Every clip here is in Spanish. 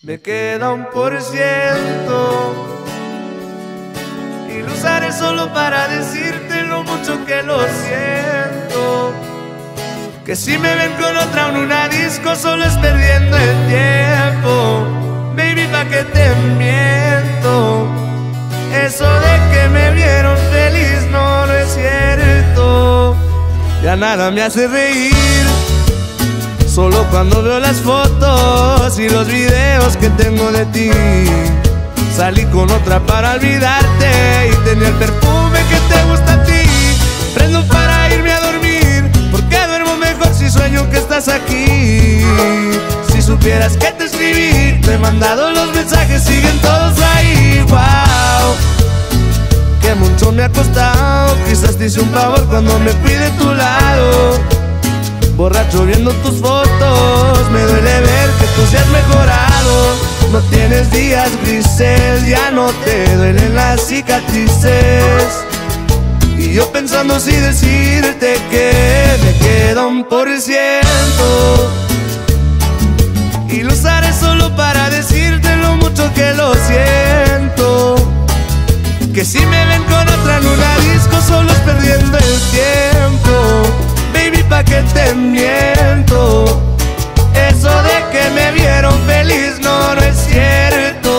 Me queda 1% y lo usaré solo para decirte lo mucho que lo siento. Que si me ven con otra en una disco solo es perdiendo el tiempo. Baby, ¿pa' qué te miento? Eso de que me vieron feliz no es cierto. Ya nada me hace reír, solo cuando veo las fotos y los videos que tengo de ti. Salí con otra para olvidarte y tenía el perfume que te gusta a ti. Prendo para irme a dormir, porque duermo mejor si sueño que estás aquí. Si supieras que te escribí, te he mandado los mensajes, siguen todos ahí. Wow, que mucho me ha costado. Quizás te hice un favor cuando me fui de tu lado. Borracho viendo tus fotos, me duele ver que tú seas mejorado. No tienes días grises, ya no te duelen las cicatrices. Y yo pensando si decirte que me queda 1% y lo usaré solo para decirte lo mucho que lo siento. Que si me ven con otra en una disco solo es perdiendo el tiempo. Baby, ¿pa' qué te miento? Eso de que me vieron feliz no es cierto.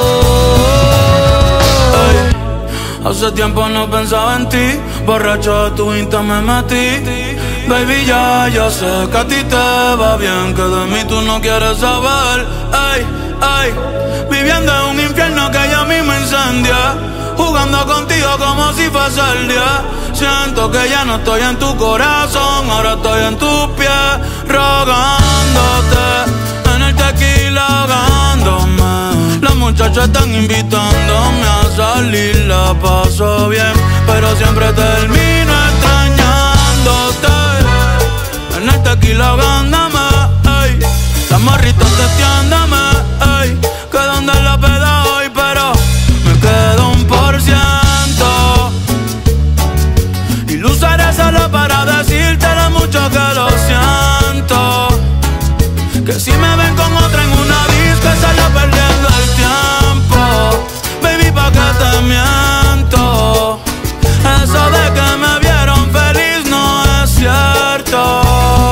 Ay, hace tiempo no pensaba en ti, borracho de tu Insta me metí. Baby, ya sé que a ti te va bien, que de mí tú no quieres saber. Ay, ay, viviendo en un infierno que ya a mí me incendia, jugando contigo como si fuese el día. Siento que ya no estoy en tu corazón, ahora estoy en tus pies, rogándote, en el tequila ahogándome. Las muchachas están invitándome a salir, la paso bien, pero siempre termino extrañándote, en el tequila ahogándome. Ey, las morritas testeándome, ey, que donde la peda hoy, pero me quedo 1%. Y lo usaré solo para decirte lo mucho que lo siento. Que si me ven con otra en una disco solo perdiendo el tiempo. Baby, ¿pa' qué te miento? Eso de que me vieron feliz no es cierto.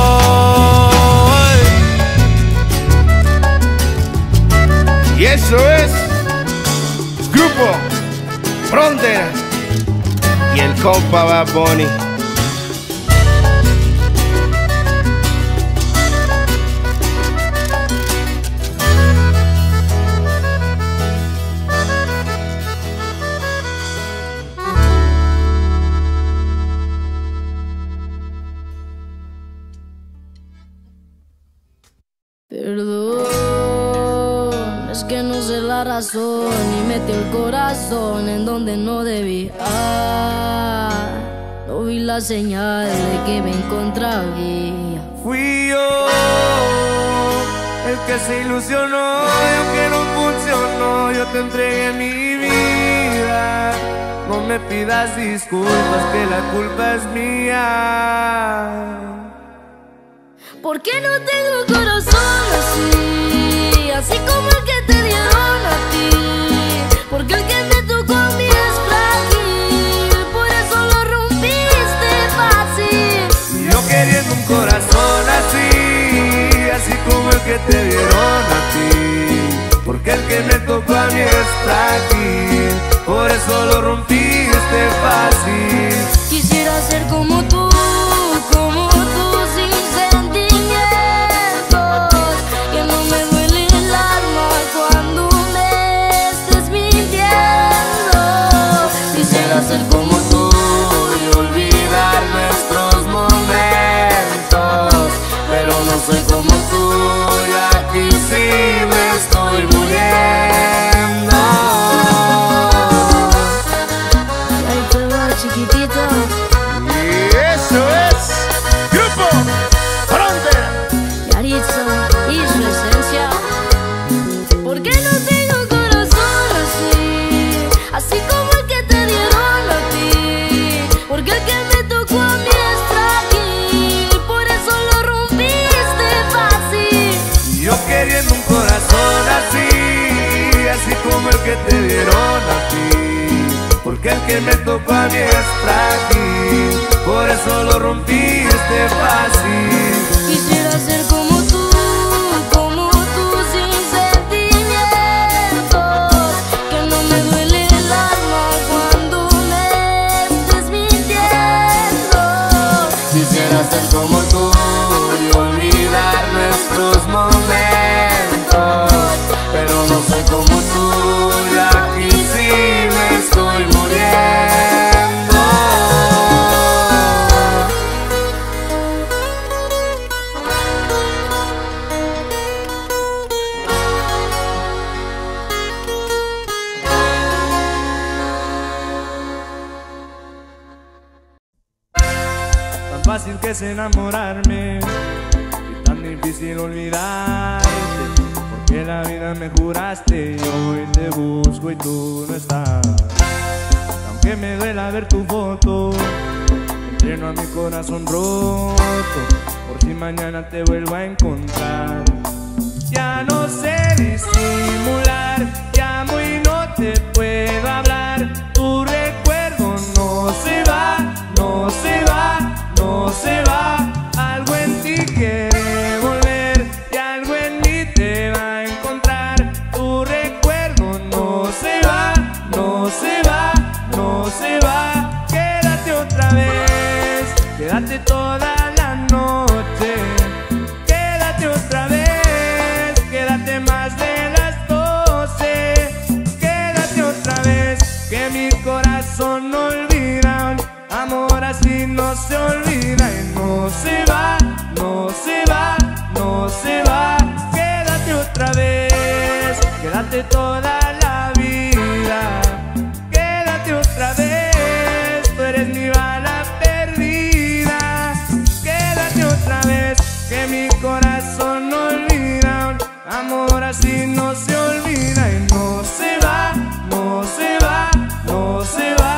Y eso es Grupo Frontera y el compa Bad Bunny. Perdón, es que no sé la razón y metí el corazón en donde no debía. No vi la señal de que me encontraba. Fui yo el que se ilusionó y aunque no funcionó yo te entregué mi vida. No me pidas disculpas que la culpa es mía. ¿Por qué no tengo corazón así? Así como el que te dieron a ti. Porque el que me tocó a mí es frágil, por eso lo rompiste fácil. Yo queriendo un corazón así, así como el que te dieron a ti. Porque el que me tocó a mí es frágil, por eso lo rompiste fácil. Quisiera ser como tú sin sentimientos, que no me duele el alma cuando me estés mintiendo. Quisiera ser como tú y olvidar nuestros momentos, pero no soy como tú y aquí sí me estoy muriendo. Ahí te va, chiquitito. Eso es Grupo Frontera. Yaritza y su esencia. ¿Por qué no tengo corazón así? Así como el que te dieron a ti. Porque el que me tocó a mí es frágil, por eso lo rompiste fácil. Yo queriendo un corazón así, como el que te dieron a ti, porque el que me tocó a mí es frágil, por eso lo rompiste fácil. Quisiera ser como tú sin sentimientos, que no me duele el alma cuando me estés mintiendo. Quisiera ser como tú y olvidar nuestros momentos, pero no soy como tú y aquí sí me estoy muriendo. Tan fácil que es enamorarme y tan difícil olvidarte, porque la vida me juraste y hoy te busco y tú no estás. Aunque me duela ver tu foto, entreno a mi corazón roto, por si mañana te vuelvo a encontrar. Ya no sé disimular, llamo y no te puedo hablar. Tu recuerdo no se va, no se va, no se va. Algo en ti quiere volver y algo en mí te va a encontrar. Tu recuerdo no se va, no se va, no se va. Quédate otra vez, quédate toda la noche. Quédate otra vez, quédate más de las 12. Quédate otra vez, que mi corazón no olvida. Amor así no se olvida y no se va, no se va, no se va. Quédate otra vez, quédate toda la vida. Quédate otra vez, tú eres mi bala perdida. Quédate otra vez, que mi corazón no olvida. Amor así no se olvida y no se va, no se va, no se va.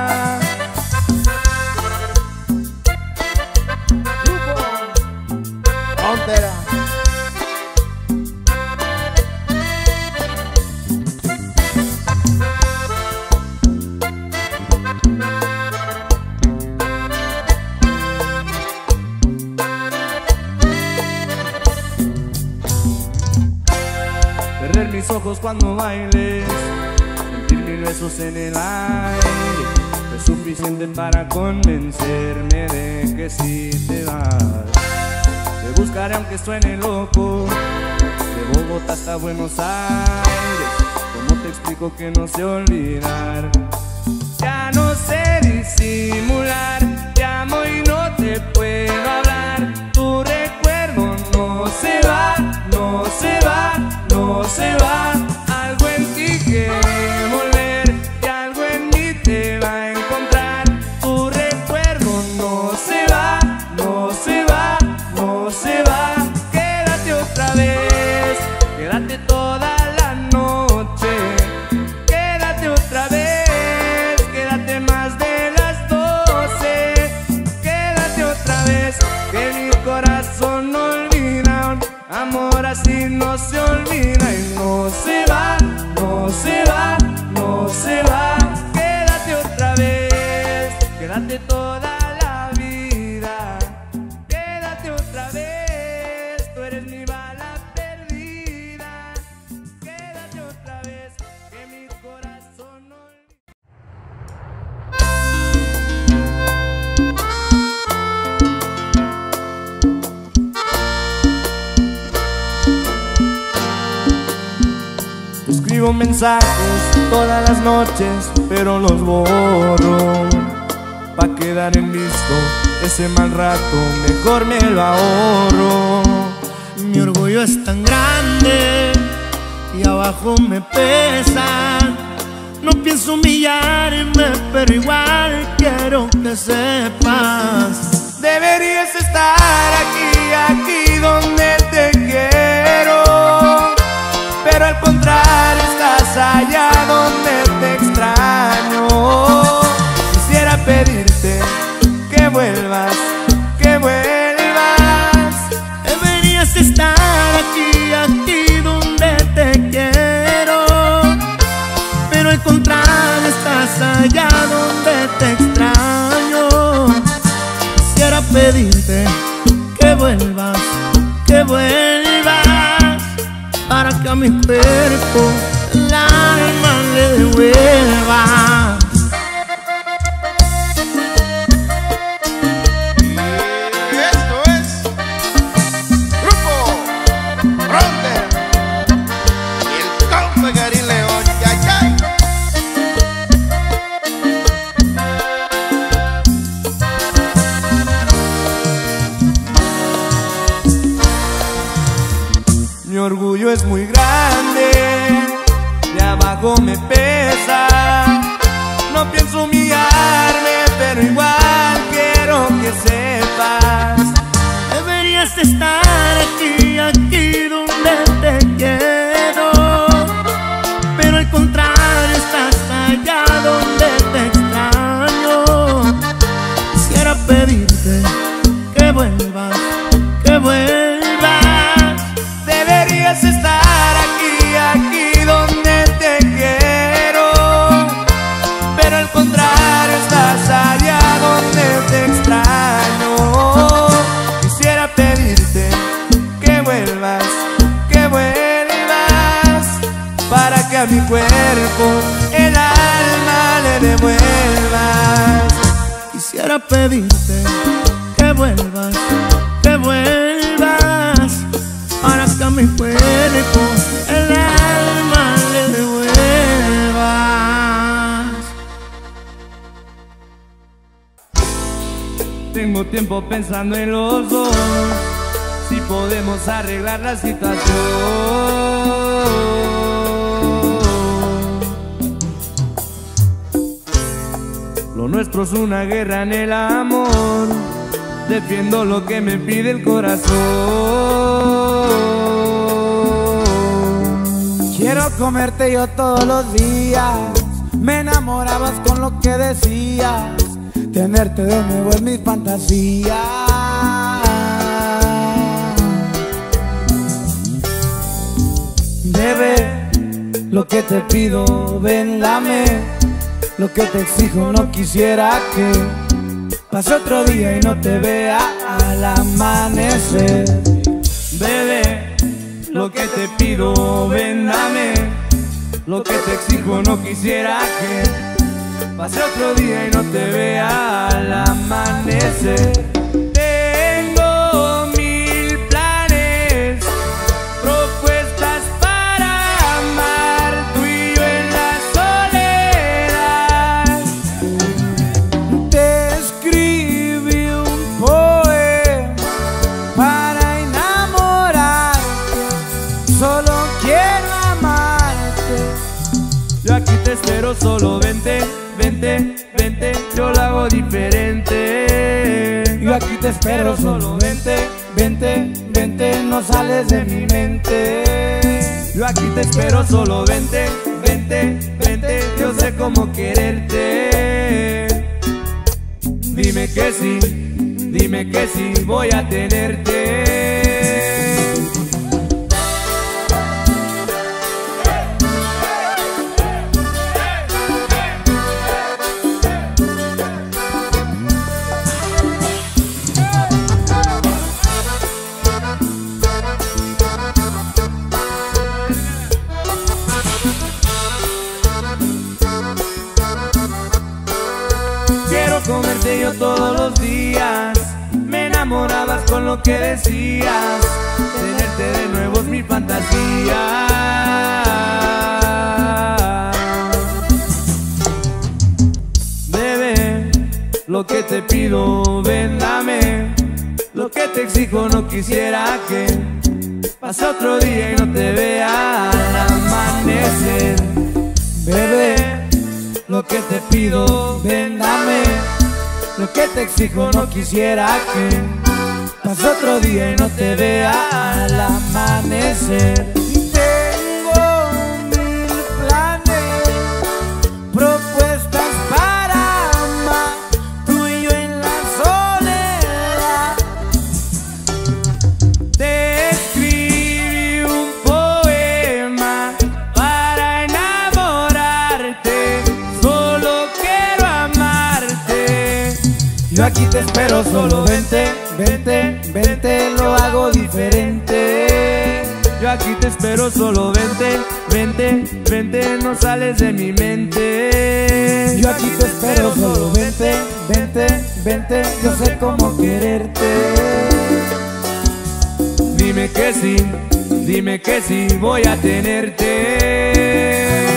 Cerrar mis ojos cuando bailes, sentir mil besos en el aire, es suficiente para convencerme de que si te vas. Te buscaré aunque suene loco, de Bogotá hasta Buenos Aires. ¿Cómo te explico que no sé olvidar? Ya no sé disimular, llamo y no te puedo hablar. Tu recuerdo no se va, no se va, no se va. Algo en ti quiere volver y algo en mí te va a encontrar. Tu recuerdo no se va, no se va, no se va. Quédate otra vez, quédate toda la noche. Quédate otra vez, quédate más de las 12. Quédate otra vez, que mi corazón no olvida. Amor así no se olvida y no se va, no se va, no se va. Quédate otra vez, quédate toda la vida. Quédate otra vez, tú eres mi bala perdida. Quédate otra vez, que mi corazón no olvida. Escribo mensajes todas las noches, pero los borro. Pa' quedar en visto ese mal rato, mejor me lo ahorro. Mi orgullo es tan grande y abajo me pesa. No pienso humillarme, pero igual quiero que sepas. Deberías estar aquí donde te quiero, pero al contrario estás allá donde te extraño. Quisiera pedirte que vuelvas, que vuelvas. Deberías estar aquí donde te quiero, para que a mi cuerpo el alma le devuelva. Mi orgullo es muy grande, de abajo me pesa. No pienso humillarme, pero igual quiero que sepas. Deberías estar aquí, aquí donde te quiero, pero al contrario estás allá donde te extraño. Quisiera pedirte que vuelvas, que vuelvas. Deberías estar aquí, aquí donde te quiero, pero al contrario estás allá donde te extraño. Quisiera pedirte que vuelvas, para que a mi cuerpo el alma le devuelvas. Quisiera pedirte que vuelvas, para que a mi cuerpo el alma le devuelvas. Tengo tiempo pensando en los dos, si podemos arreglar la situación. Lo nuestro es una guerra en el amor, defiendo lo que me pide el corazón. Quiero comerte yo todos los días, me enamorabas con lo que decías, tenerte de nuevo es mi fantasía. Bebé, lo que te pido, ven, dame, lo que te exijo no quisiera que pase otro día y no te vea al amanecer. Bebé, lo que te pido, ven, dame, lo que te exijo no quisiera que pase otro día y no te vea al amanecer. Tengo 1000 planes, propuestas para amar, tú y yo en la soledad. Te escribí un poema para enamorarte, solo quiero amarte. Yo aquí te espero, solo vente, yo lo hago diferente. Yo aquí te espero, solo vente, no sales de mi mente. Yo aquí te espero, solo vente, yo sé cómo quererte. Dime que sí, voy a tenerte. Comerte yo todos los días, me enamorabas con lo que decías, tenerte de nuevo es mi fantasía. Bebé, lo que te pido, ven, dame, lo que te exijo no quisiera que pase otro día y no te vea al amanecer. Bebé, lo que te pido, ven, dame, lo que te exijo no quisiera que pase otro día y no te vea al amanecer. Tengo 1000 planes, propuestas para amar, tú y yo en la soledad. Te escribí un poema para enamorarte, solo quiero amarte. Yo aquí te espero, solo vente, lo hago diferente. Yo aquí te espero, solo vente, vente, vente, no sales de mi mente. Yo aquí te espero, solo vente, vente, vente, yo sé cómo quererte. Dime que sí, voy a tenerte.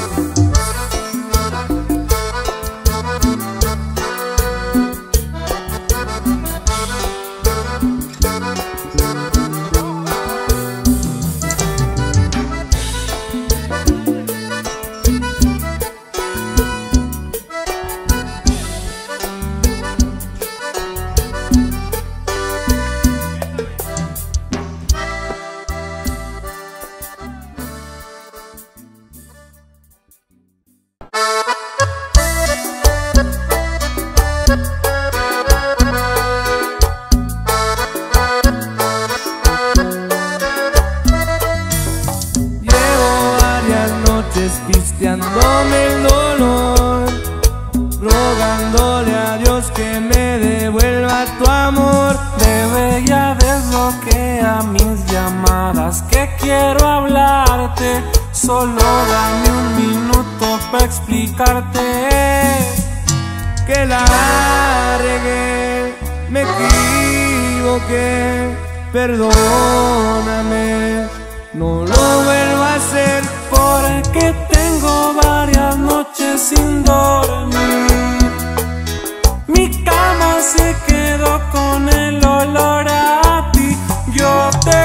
Pisteándome el dolor, rogándole a Dios que me devuelva tu amor. Bebé, ya desbloquea mis llamadas, que quiero hablarte. Solo dame un minuto para explicarte que la regué, me equivoqué, perdóname, no lo vuelvo a hacer. Porque tengo varias noches sin dormir. Mi cama se quedó con el olor a ti. Yo te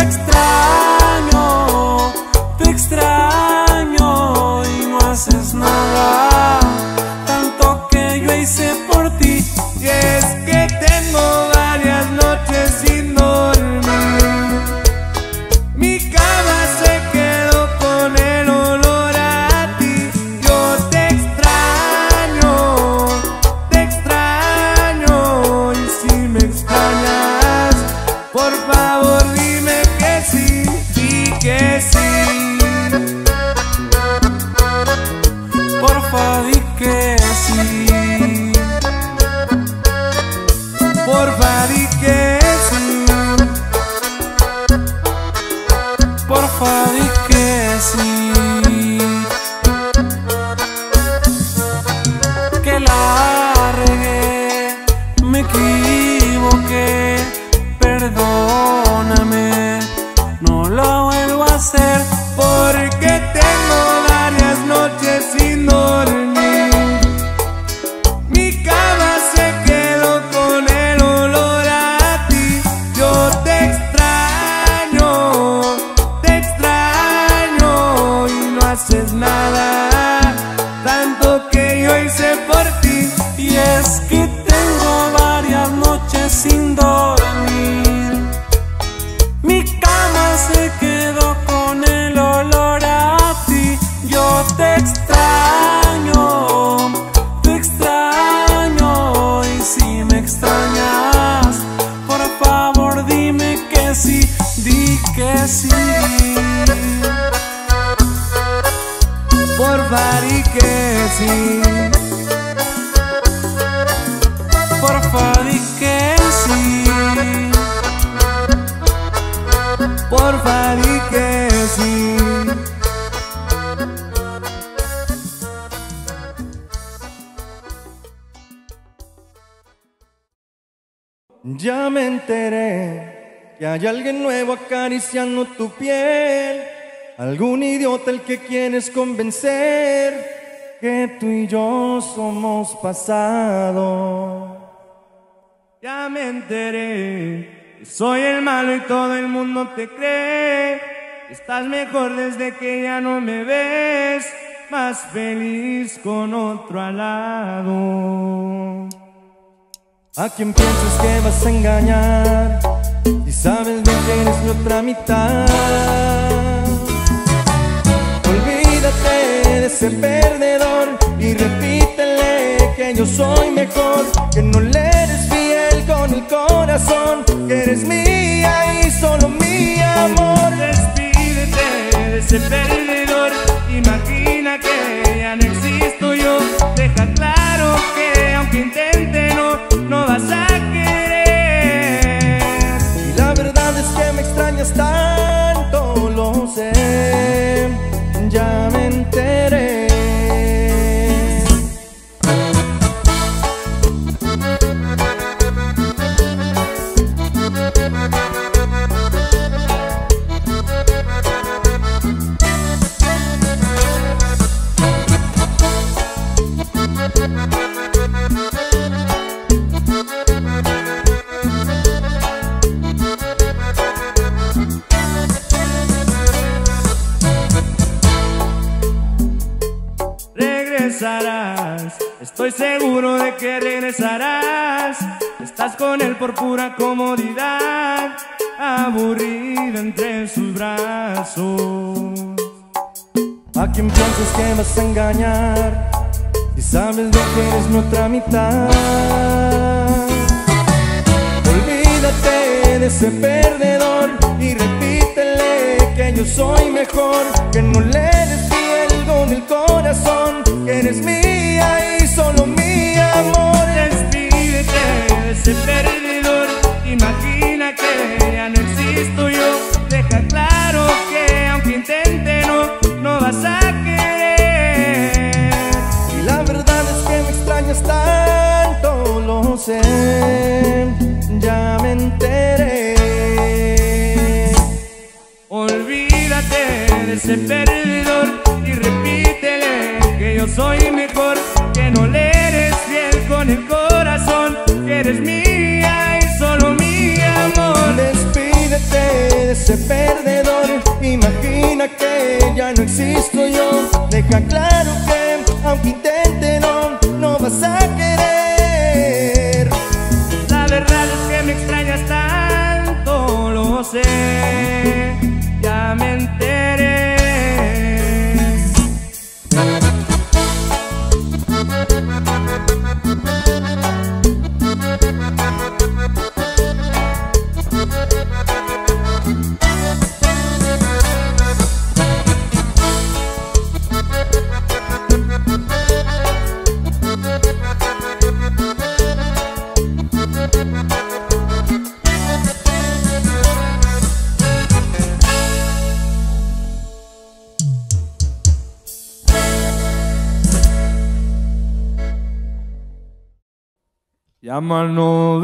extraño y no haces nada. Tanto que yo hice por ti. Y es que tengo varias noches sin dormir. Mi cama se quedó con el olor a ti. Yo te extraño, y si me extrañas, por favor dime que sí, di que sí. Porfa, di que sí. Porfa, di que sí. Porfa, di que sí. Que la regué, me equivoqué, perdóname, no lo vuelvo a hacer. Porque tengo varias noches sin dormir. Mi cama se quedó con el olor a ti. Yo te extraño y no haces nada. Tanto que yo hice por ti. Y es que tengo varias noches sin dormir. Mi cama se quedó con el olor a ti. Yo te extraño y si me extrañas, por favor dime que sí, di que sí. Porfa, di que sí. Porfa, di que sí. Porfa, di que sí. Ya me enteré que hay alguien nuevo acariciando tu piel. Algún idiota el que quieres convencer que tú y yo somos pasado. Ya me enteré que soy el malo y todo el mundo te cree. Estás mejor desde que ya no me ves, más feliz con otro al lado. ¿A quién piensas que vas a engañar si sabes bien que eres mi otra mitad? Olvídate de ese perdedor y repítele que yo soy mejor, que no le eres fiel con el corazón, que eres mía y solo mi amor. Despídete de ese perdedor, imagina que ya no existo yo. Deja claro que aunque intente no vas a querer. Y la verdad es que me extrañas tanto, lo sé, ya me enteré. Regresarás, estoy seguro de que regresarás. Estás con él por pura comodidad, aburrida entre sus brazos. ¿A quién piensas que vas a engañar si sabes de que eres mi otra mitad? Olvídate de ese perdedor y repítele que yo soy mejor, que no le des fiel con el corazón, que eres mía y solo mi amor. Despídete de ese perdedor, imagina que ya no existo yo. Deja claro que aunque intente no vas a querer. Y la verdad es que me extrañas tanto, lo sé, ya me enteré. Olvídate de ese perdedor y repítele que yo soy mejor, que no le eres fiel con el corazón, que eres mía y solo mi amor. Despídete de ese perdedor, imagina que ya no existo yo. Deja claro que aunque intente no vas a querer. La verdad es que me extrañas tanto, lo sé, ya me enteré. Llama al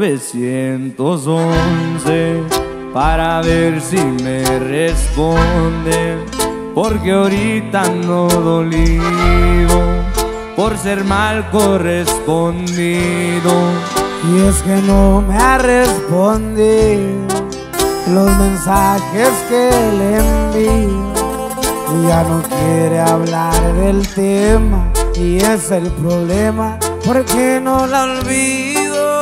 911 para ver si me responden, porque ahorita ando dolido por ser mal correspondido. Y es que no me ha respondido los mensajes que le envío, y ya no quiere hablar del tema, y es el problema, porque no la olvido.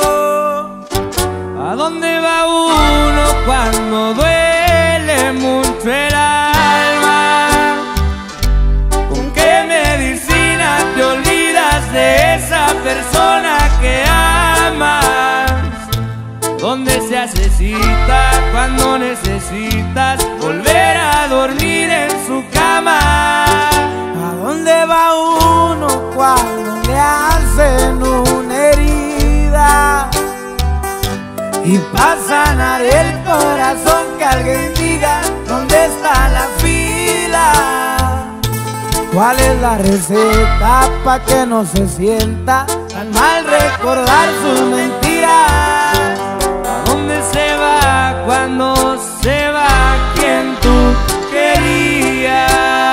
¿A dónde va uno cuando duele mucho el alma? ¿Con qué medicina te olvidas de esa persona que amas? ¿Dónde se hace cita cuando necesitas volver a dormir en su cama? ¿A dónde va uno cuando le hacen una herida? Y para sanar el corazón, que alguien diga dónde está la fila. ¿Cuál es la receta pa' que no se sienta tan mal recordar sus mentiras? ¿A dónde se va cuando se va quien tú querías?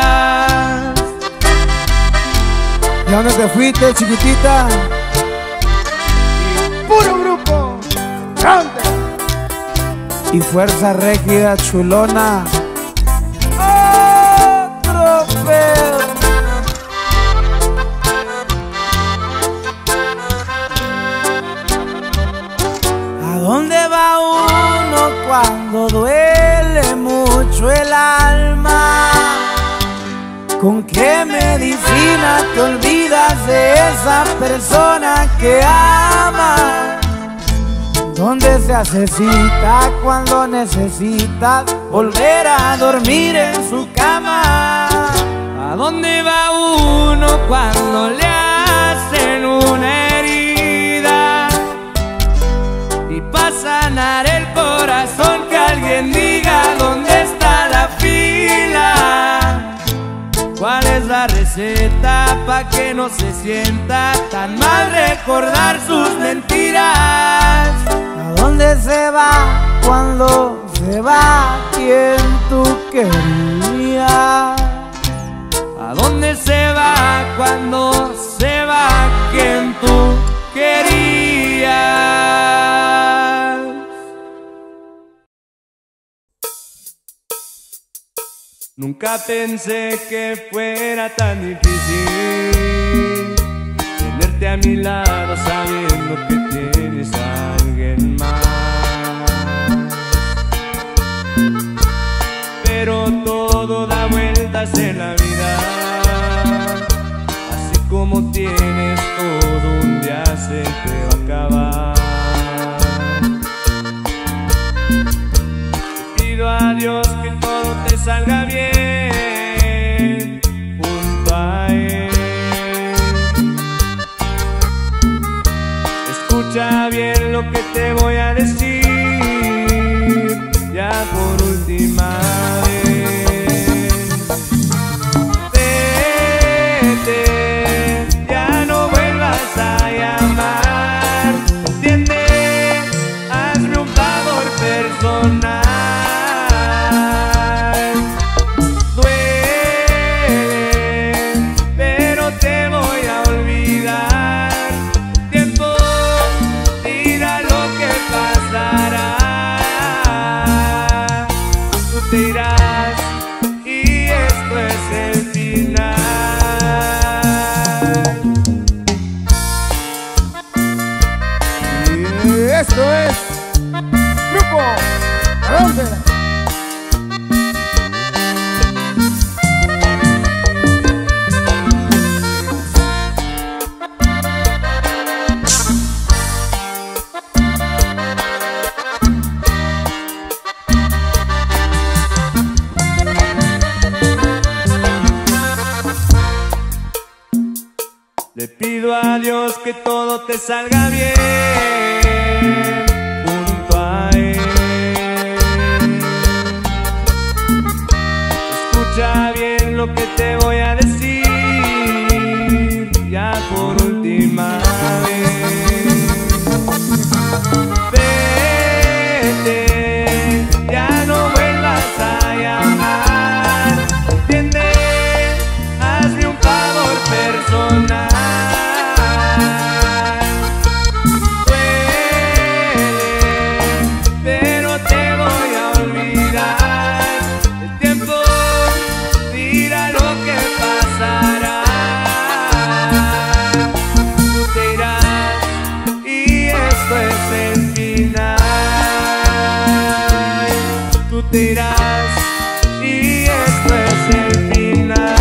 ¿Y a dónde te fuiste, chiquitita? Puro grupo grande y fuerza rígida, chulona. Otro pedo. ¿A dónde va uno cuando duele mucho el alma? ¿Con qué medicina te olvidas de esa persona que amas? ¿Dónde se hace cita cuando necesitas volver a dormir en su cama? ¿A dónde va uno cuando le hacen una herida? Y para sanar el corazón, que alguien diga dónde está la fila. la receta pa' que no se sienta tan mal recordar sus mentiras. ¿A dónde se va cuando se va quien tú querías? ¿A dónde se va cuando se va quien tú querías? Nunca pensé que fuera tan difícil tenerte a mi lado sabiendo que tienes a alguien más. Pero todo da vueltas en la vida, así como tienes todo un día se te va a acabar. Te pido a Dios que todo te salga bien junto a Él. Escucha bien lo que te voy a decir, ya por última vez. Vete, ya no vuelvas a llamar. Entiende, hazme un favor personal. Te irás y esto es el final. Y esto es Grupo Frontera. Le pido a Dios que todo te salga bien junto a Él. Escucha bien lo que te voy a decir, ya por última vez. Vete, ya no vuelvas a llamar. Entiende, hazme un favor personal. Te irás y esto es el final.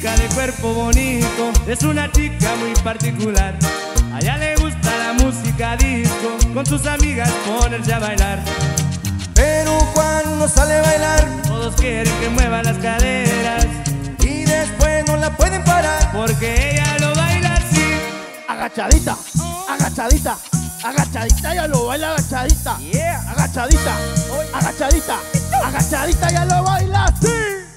chica de cuerpo bonito, es una chica muy particular. A ella le gusta la música disco, con sus amigas ponerse a bailar. Pero cuando sale a bailar, todos quieren que mueva las caderas y después no la pueden parar, porque ella lo baila así. Agachadita, agachadita, agachadita, ya lo baila agachadita. Agachadita, agachadita, agachadita, ya lo baila así.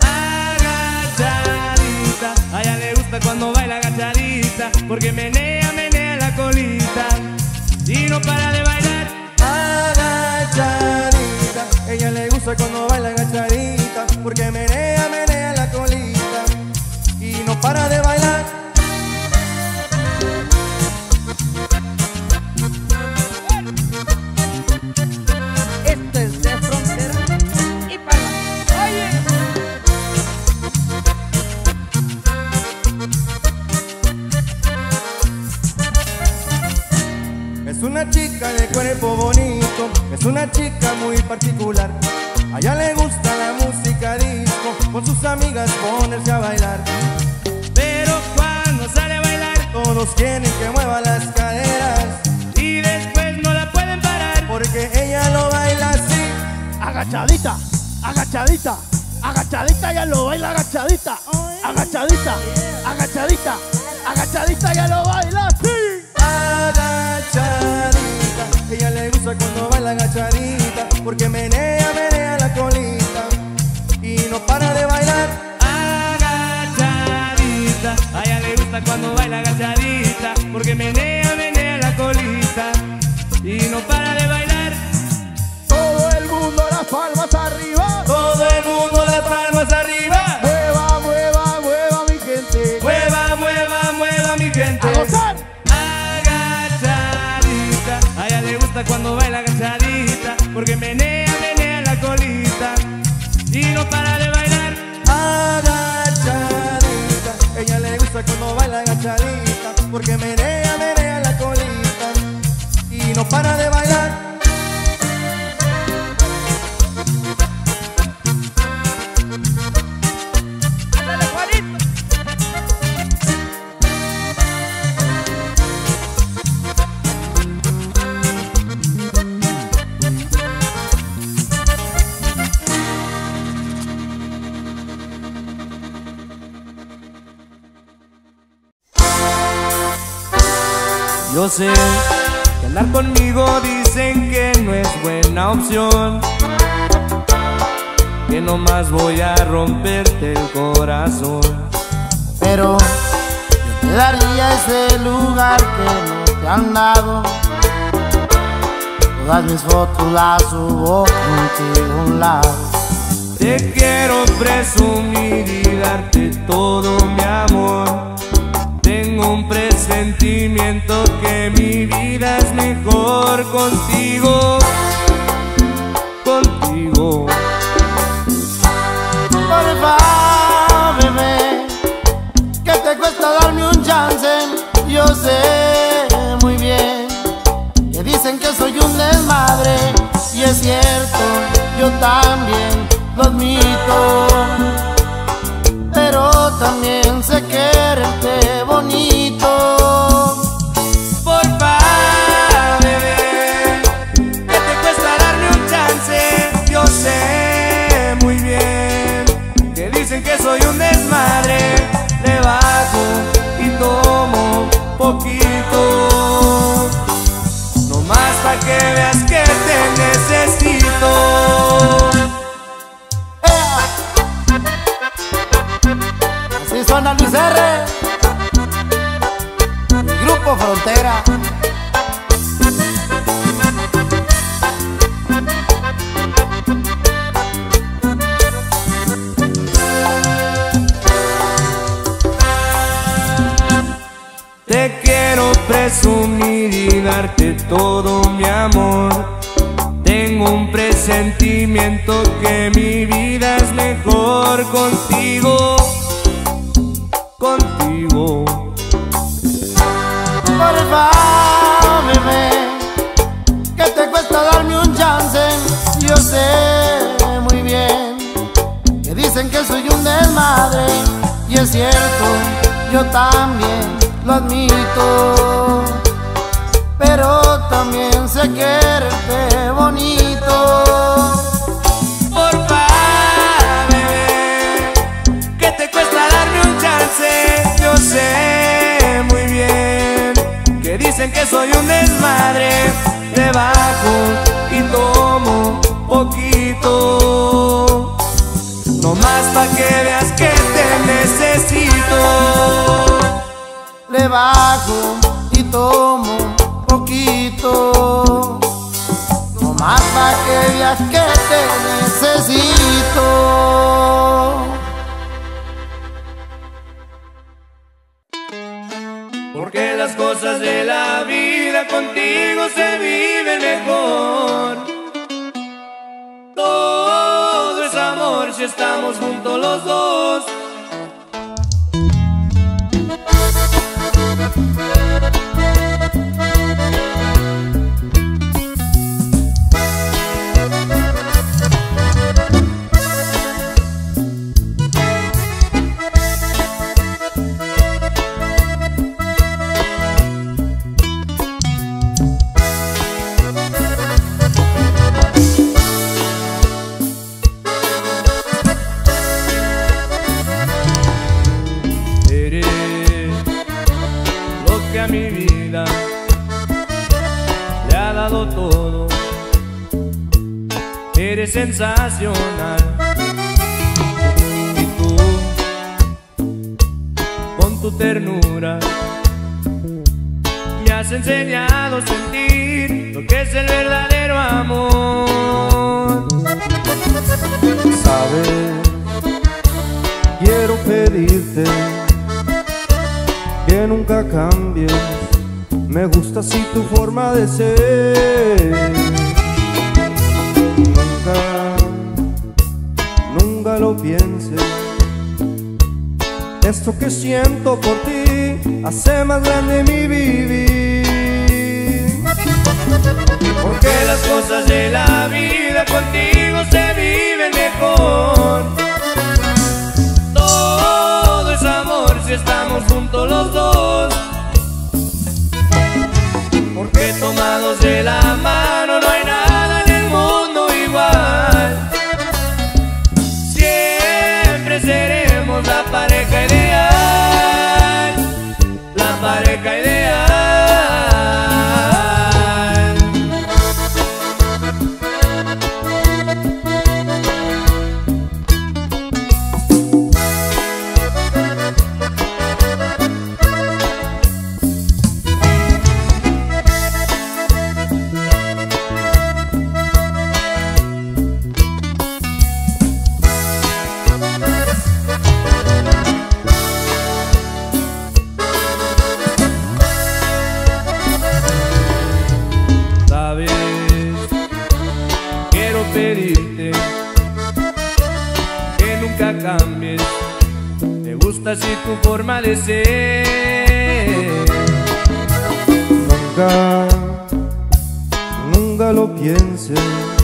Agachadita, a ella le gusta cuando baila agachadita, porque menea, menea la colita y no para de bailar. Agachadita, ella le gusta cuando baila agachadita, porque menea, menea la colita y no para de bailar. Este es de frontera y para. Oye. Es una chica de cuerpo bonito, es una chica muy particular. A ella le gusta la música disco, con sus amigas ponerse a bailar. Pero cuando sale a bailar, todos quieren que mueva las caderas y después no la pueden parar, porque ella lo baila así. Agachadita, agachadita, agachadita, ya lo baila agachadita. Agachadita, agachadita, agachadita, ya lo baila así. Agachadita, ella le gusta cuando baila agachadita, porque menea, menea la colita y no para de bailar. Agachadita, a ella le gusta cuando baila agachadita, porque menea, menea la colita y no para de bailar. Todo el mundo las palmas arriba. Todo el mundo las palmas arriba. Mueva, mueva, mueva mi gente. Mueva, mueva, mueva mi gente. A gozar. Agachadita, a ella le gusta cuando baila agachadita, porque menea, menea la colita y no para de bailar. Agachadita, ella le gusta cuando baila agachadita, porque menea, menea la colita y no para de bailar. Yo sé que andar conmigo dicen que no es buena opción, que nomás voy a romperte el corazón. Pero yo te daría ese lugar que no te han dado. Todas mis fotos las subo contigo a un lado. Te quiero presumir y darte todo mi amor. Tengo un presentimiento que mi vida es mejor contigo, contigo. Porfa, bebé, que te cuesta darme un chance. Yo sé muy bien que dicen que soy un desmadre, y es cierto, yo también lo admito. Pero también sé quererte bonito. Porfa, bebé, que te cuesta darme un chance. Yo sé muy bien que dicen que soy un desmadre. Le bajo y tomo poquito, nomás pa' que veas que te necesito. Así suena Luis R, mi grupo Frontera. Te quiero presumir y darte todo mi amor. Tengo un presentimiento que mi vida es mejor contigo, contigo. Porfa, bebé, que te cuesta darme un chance. Yo sé muy bien que dicen que soy un desmadre, y es cierto, yo también lo admito, pero también sé quererte bonito. Porfa, bebé, ¿qué te cuesta darme un chance? Yo sé muy bien que dicen que soy un desmadre, te bajo y tomo poquito, no más pa' que veas que te necesito. Le bajo y tomo poquito, no más pa' que veas que te necesito. Porque las cosas de la vida contigo se viven mejor. Todo es amor si estamos juntos los dos. A mi vida le ha dado todo, eres sensacional. Y tú, con tu ternura, me has enseñado a sentir lo que es el verdadero amor. Sabes, quiero pedirte que nunca cambies, me gusta así tu forma de ser. Nunca lo pienses, esto que siento por ti hace más grande mi vivir. Porque las cosas de la vida contigo se viven mejor. Todo es amor si estamos juntos los dos. Porque tomados de la mano no hay nada en el mundo igual. Siempre seremos la pareja ideal, la pareja ideal. Pedirte que nunca cambies, me gusta así tu forma de ser. Nunca lo pienses,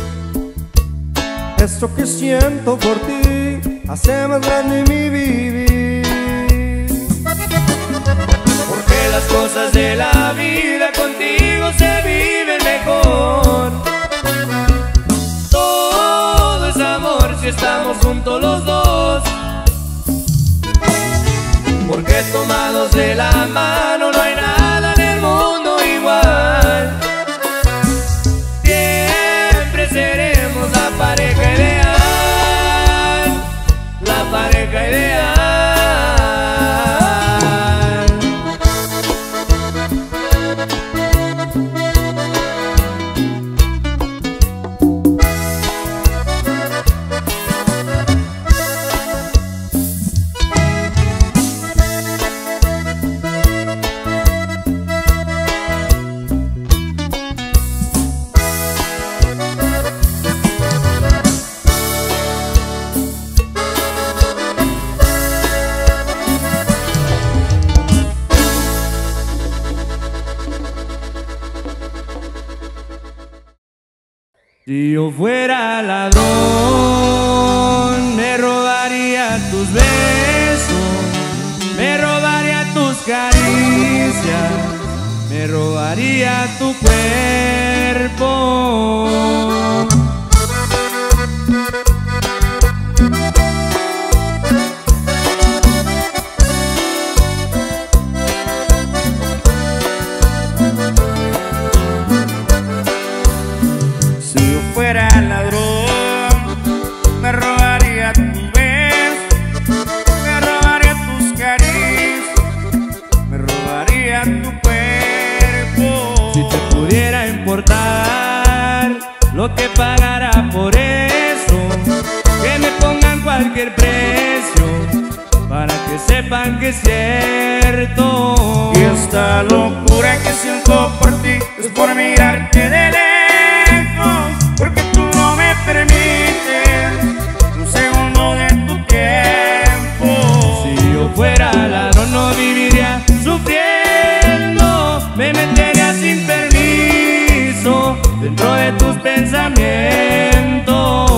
esto que siento por ti hace más grande mi vivir. Porque las cosas de la vida contigo se viven mejor. Todo es amor si estamos juntos los dos. Porque tomados de la mano no hay nada en el mundo igual. Siempre seremos la pareja ideal, la pareja ideal. Si yo fuera ladrón, me robaría tus besos robaría tu cuerpo. Si yo fuera ladrón, me robaría tu beso, me robaría tus caricias, me robaría tu cuerpo. Si te pudiera importar lo que pagara por eso, que me pongan cualquier precio para que sepan que es cierto. Y esta locura que siento por ti es por mirarte de lejos, porque tú no me permites un segundo de tu tiempo. Si yo fuera ladrón no viviría sufriendo, me metería sin permiso dentro de tus pensamientos.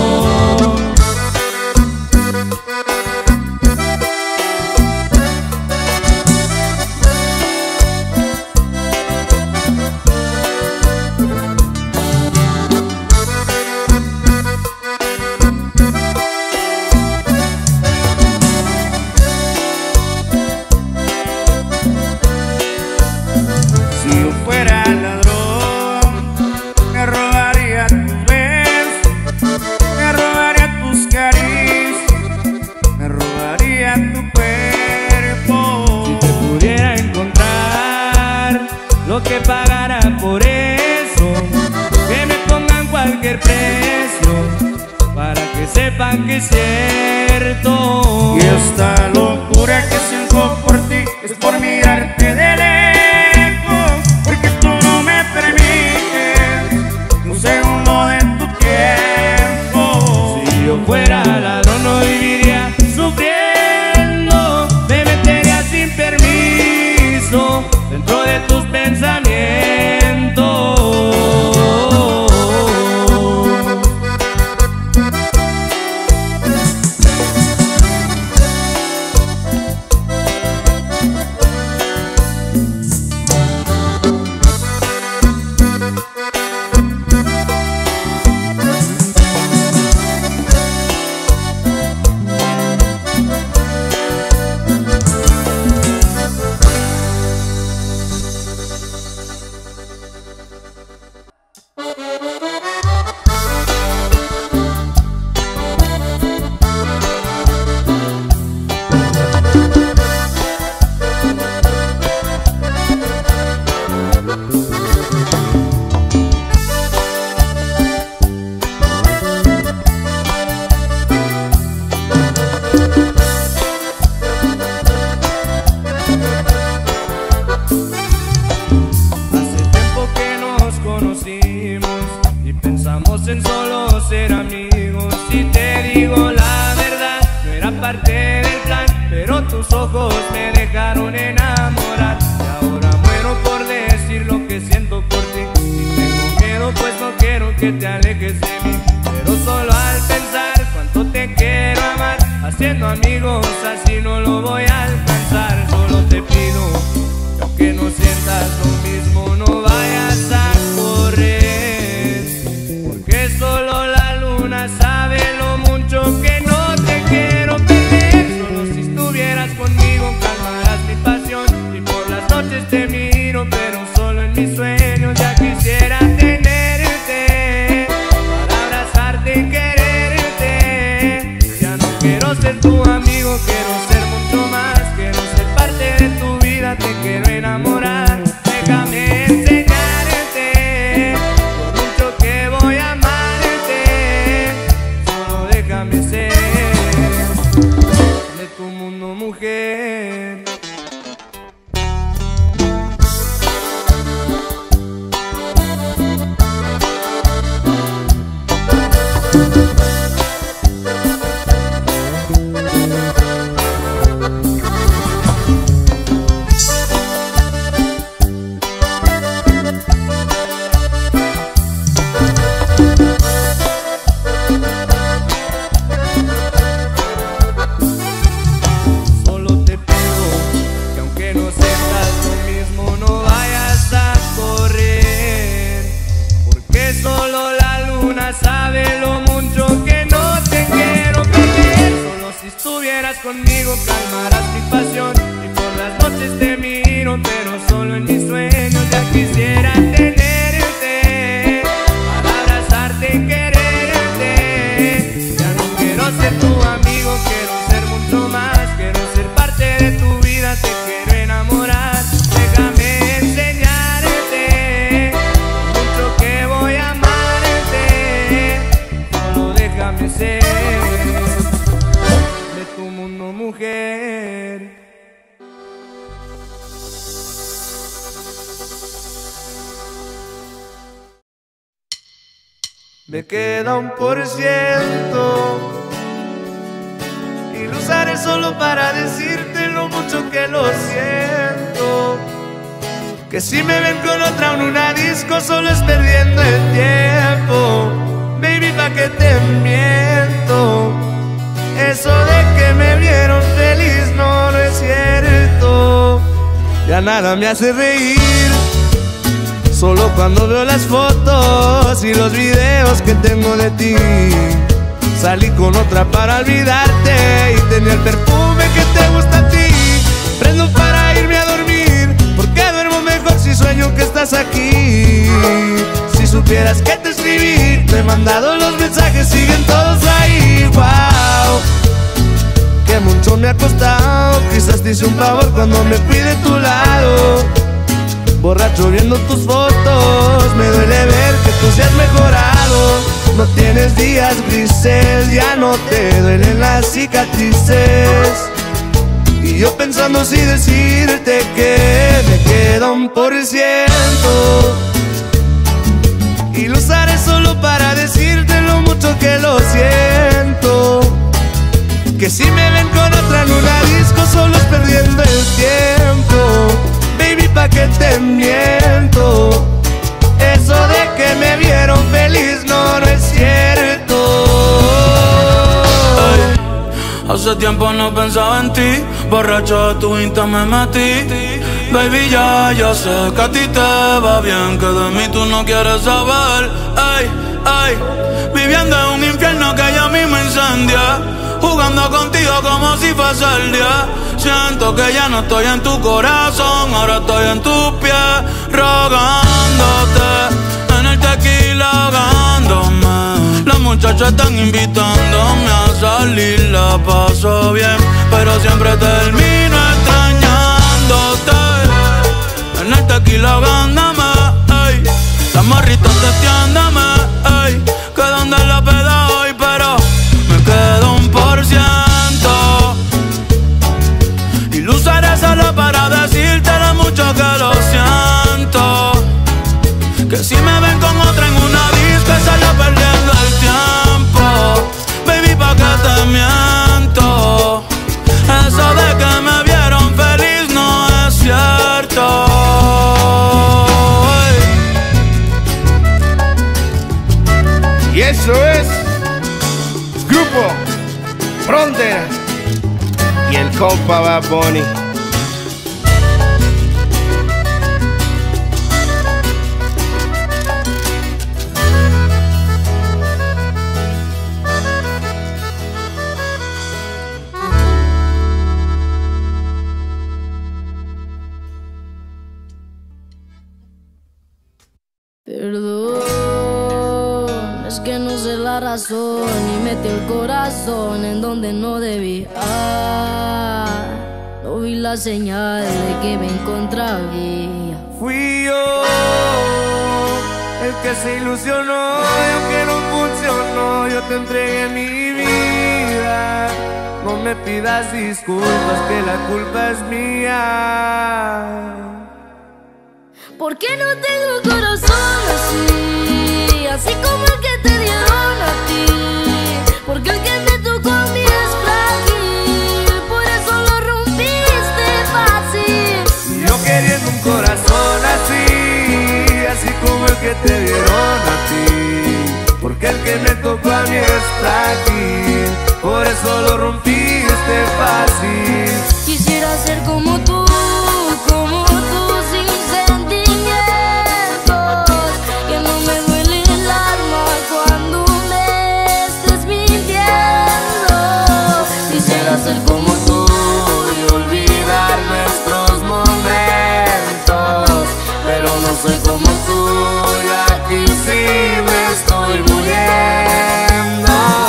Si yo fuera ladrón, me robaría tus besos, me robaría tus caricias, me robaría tu cuerpo. Si te pudiera encontrar lo que pagara por eso, que me pongan cualquier precio para que sepan que es cierto. Y esta locura que siento por ti es por mirarte de lejos, porque tú no me permites un segundo de tu tiempo. Si yo fuera ladrón no viviría sufriendo, me metería sin permiso dentro de tus pensamientos. En solo ser amigos, si te digo la verdad, no era parte del plan, pero tus ojos me dejaron enamorar. Y ahora muero por decir lo que siento por ti, y tengo miedo pues no quiero que te alejes de mí, pero solo al pensar cuánto te quiero amar, haciendo amigos así no lo voy a alcanzar. Solo te pido que aunque no sientas lo mismo no vayas a correr, porque solo la luna sabe lo mucho que no te quiero perder. Solo si estuvieras conmigo calmarás mi pasión, y por las noches te miro, pero solo en mis sueños. Ya quisiera tenerte para abrazarte y quererte. Ya no quiero ser tu amigo, quiero ser mucho más, quiero ser parte de tu vida. Te sabe lo mucho que no te quiero perder. Solo si estuvieras conmigo calmarás mi pasión. Y por las noches te miro, pero solo en mis sueños. Ya quisiera tenerte para abrazarte y quererte. Ya no quiero ser tu amigo, quiero ser mucho más. Quiero ser parte de tu vida, te quiero enamorar. Déjame enseñarte lo mucho que voy a amarte. Solo déjame ser de tu mundo, mujer. Me queda 1% y lo usaré solo para decirte lo mucho que lo siento. Que si me ven con otra en una disco solo es perdiendo el tiempo. Baby, ¿pa' qué te miento? Eso de que me vieron feliz no es cierto. Ya nada me hace reír, solo cuando veo las fotos y los videos que tengo de ti. Salí con otra para olvidarte y tenía el perfume que te gusta a ti. Prendo para irme a dormir, porque duermo mejor si sueño que estás aquí. Si supieras que te escribí, te he mandado los mensajes, siguen todos ahí. Wow, que mucho me ha costado. Quizás te hice un favor cuando me fui de tu lado. Borracho viendo tus fotos, me duele ver que tú seas mejorado. No tienes días grises, ya no te duelen las cicatrices. Y yo pensando si decirte que me queda 1%. Y lo usaré solo para decirte lo mucho que lo siento. Que si me ven con otra en una disco solo es perdiendo el tiempo. Baby, ¿pa' qué te miento? Eso de que me vieron feliz no es cierto. Ay, hace tiempo no pensaba en ti, borracho de tu Insta me metí. Baby, ya sé que a ti te va bien, que de mí tú no quieres saber. Ay, ay, viviendo en un infierno que ya a mí me incendia, jugando contigo como si fuese el día. Siento que ya no estoy en tu corazón, ahora estoy en tus pies, rogándote, en el tequila ahogándome. Las muchachas están invitándome a salir, la paso bien, pero siempre termino extrañándote. En el tequila ahogándome, ey, las morritas testeándome, ey, que donde la peda hoy, pero me quedo 1%. Y lo usaré solo para decirte lo mucho que lo siento. Que si me ven con otra en una disco solo perdiendo el tiempo. Baby, ¿pa' qué te miento? Eso de que me vieron feliz no es cierto. Y eso es Grupo Frontera y el compa Bad Bunny. Perdón, es que no sé la razón y metí el corazón en donde no debía. No vi la señal de que me encontraba. Fui yo el que se ilusionó y aunque no funcionó, yo te entregué mi vida. No me pidas disculpas, que la culpa es mía. ¿Por qué no tengo corazón así? Así como el que te dieron a ti. Porque el que me tocó a mí es frágil, por eso lo rompiste fácil. Yo queriendo un corazón así, así como el que te dieron a ti. Porque el que me tocó a mí es frágil, por eso lo rompiste fácil. Quisiera ser como tú sin sentimientos, que no me duele el alma cuando me como tú, y aquí sí me estoy muriendo.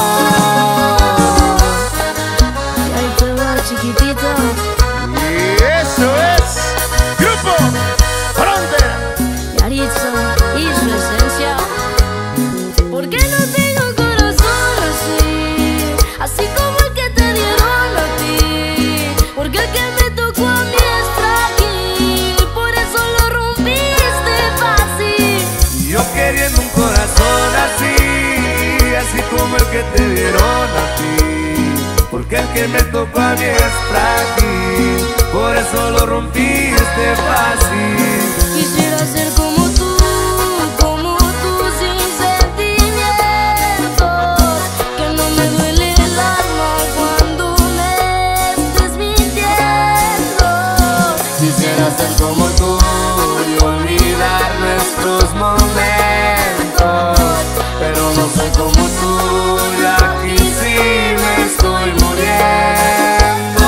Y ahí te va, chiquitito. Y eso es Grupo Frontera. Yaritza y su esencia. ¿Por qué no tengo corazón así? Así como el que te dieron a ti. Porque el que me tocó a mí es frágil. Por eso lo rompiste fácil. Y yo queriendo un corazón así, así como el que te dieron a ti. Porque el que me tocó a mí es frágil, por eso lo rompiste fácil. Quisiera ser como tú sin sentimientos. Que no me duele el alma cuando me estés mintiendo. Quisiera ser como tú y olvidar nuestros momentos, pero no soy como tú, y aquí sí me estoy muriendo.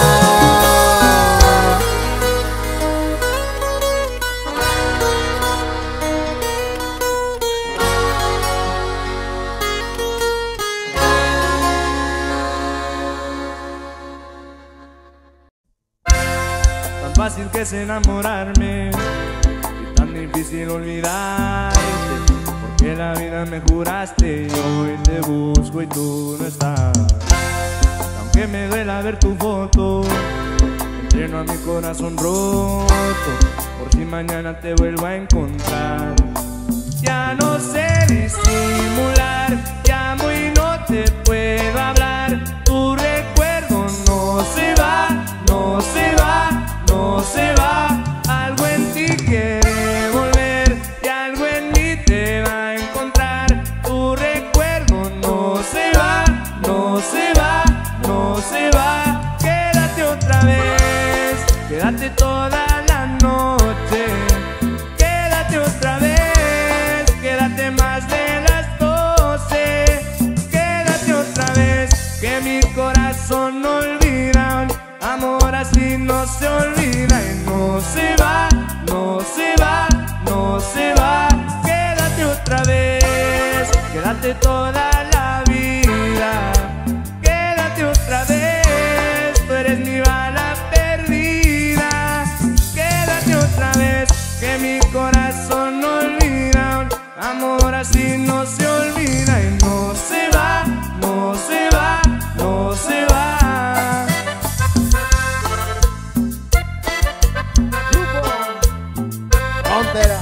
Tan fácil que es enamorarme y tan difícil olvidarte, porque la vida me juraste y hoy te busco y tú no estás. Aunque me duela ver tu foto, entreno a mi corazón roto, por si mañana te vuelvo a encontrar. Ya no sé disimular, llamo y no te puedo hablar. Tu recuerdo no se va, no se va, no se va. Algo en ti quiere volver y algo en mí te va a encontrar. Tu recuerdo no se va, no se va, no se va. Quédate otra vez, quédate toda la noche. Quédate otra vez, quédate más de las 12. Quédate otra vez, que mi corazón no olvida. Amor así no se olvida y no se va, no se va, no se va. Quédate otra vez, quédate toda la vida. Quédate otra vez, tú eres mi bala perdida. Quédate otra vez, que mi corazón no olvida. Amor así no se olvida y no se va, no se va, no se va. Frontera.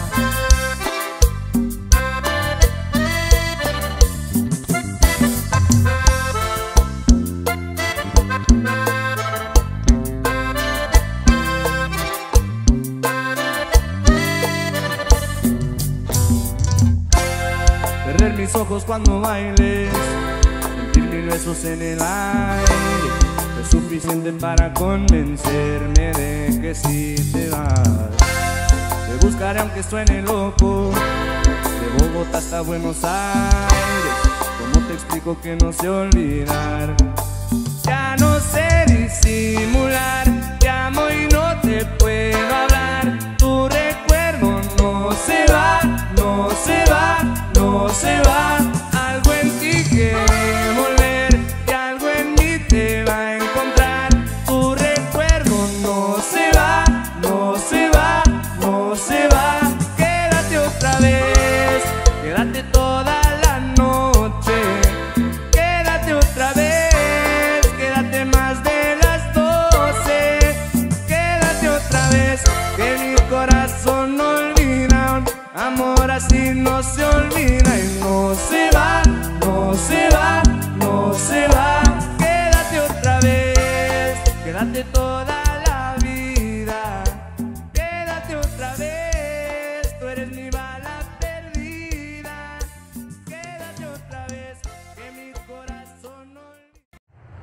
Perder mis ojos cuando bailes, sentir mil besos en el aire, es suficiente para convencerme de que si te vas. Te buscaré aunque suene loco, de Bogotá hasta Buenos Aires. ¿Cómo te explico que no sé olvidar? Ya no sé disimular, llamo y no te puedo hablar. Tu recuerdo no se va, no se va, no se va. Algo en ti quiere volver y algo en mí te va a encontrar. Tu recuerdo no se va, no se va, no se va. Quédate otra vez, quédate toda la noche. Quédate otra vez, quédate más de las 12. Quédate otra vez, que mi corazón no olvida. Amor así no se olvida y no se va, no se va, no se va. Quédate otra vez, quédate toda la vida. Quédate otra vez, tú eres mi bala perdida. Quédate otra vez, que mi corazón no olvida.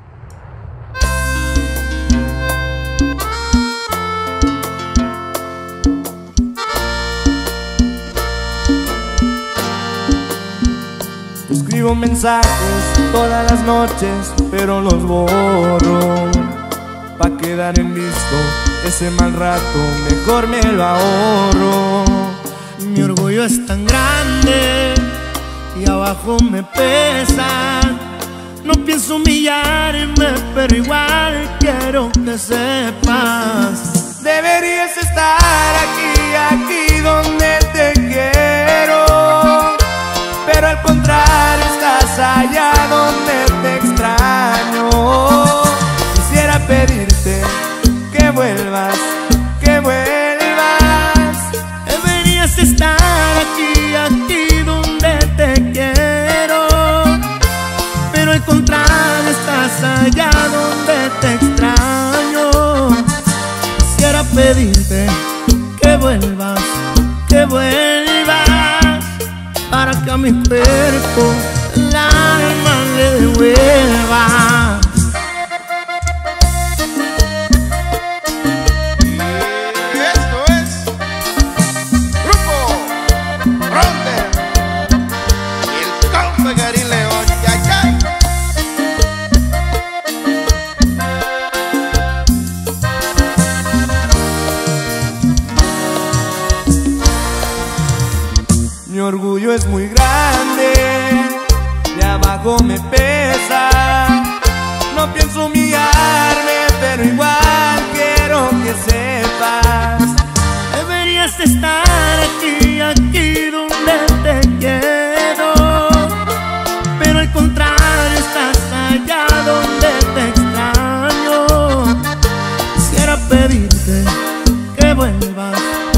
Escribo mensajes todas las noches, pero los borro. Pa' quedar en visto ese mal rato, mejor me lo ahorro. cielo es tan grande y abajo me pesa. No pienso humillarme, pero igual quiero que sepas. Deberías estar aquí donde te quiero, pero al contrario estás allá donde te extraño. Quisiera pedirte que vuelvas, que vuelvas. Deberías estar aquí donde te quiero, pero al contrario estás allá donde te extraño. Quisiera pedirte que vuelvas, para que a mi cuerpo el alma le devuelva. Mi orgullo es muy grande, de abajo me pesa. No pienso humillarme, pero igual quiero que sepas. Deberías estar aquí donde te quiero, pero al contrario estás allá donde te extraño. Quisiera pedirte que vuelvas,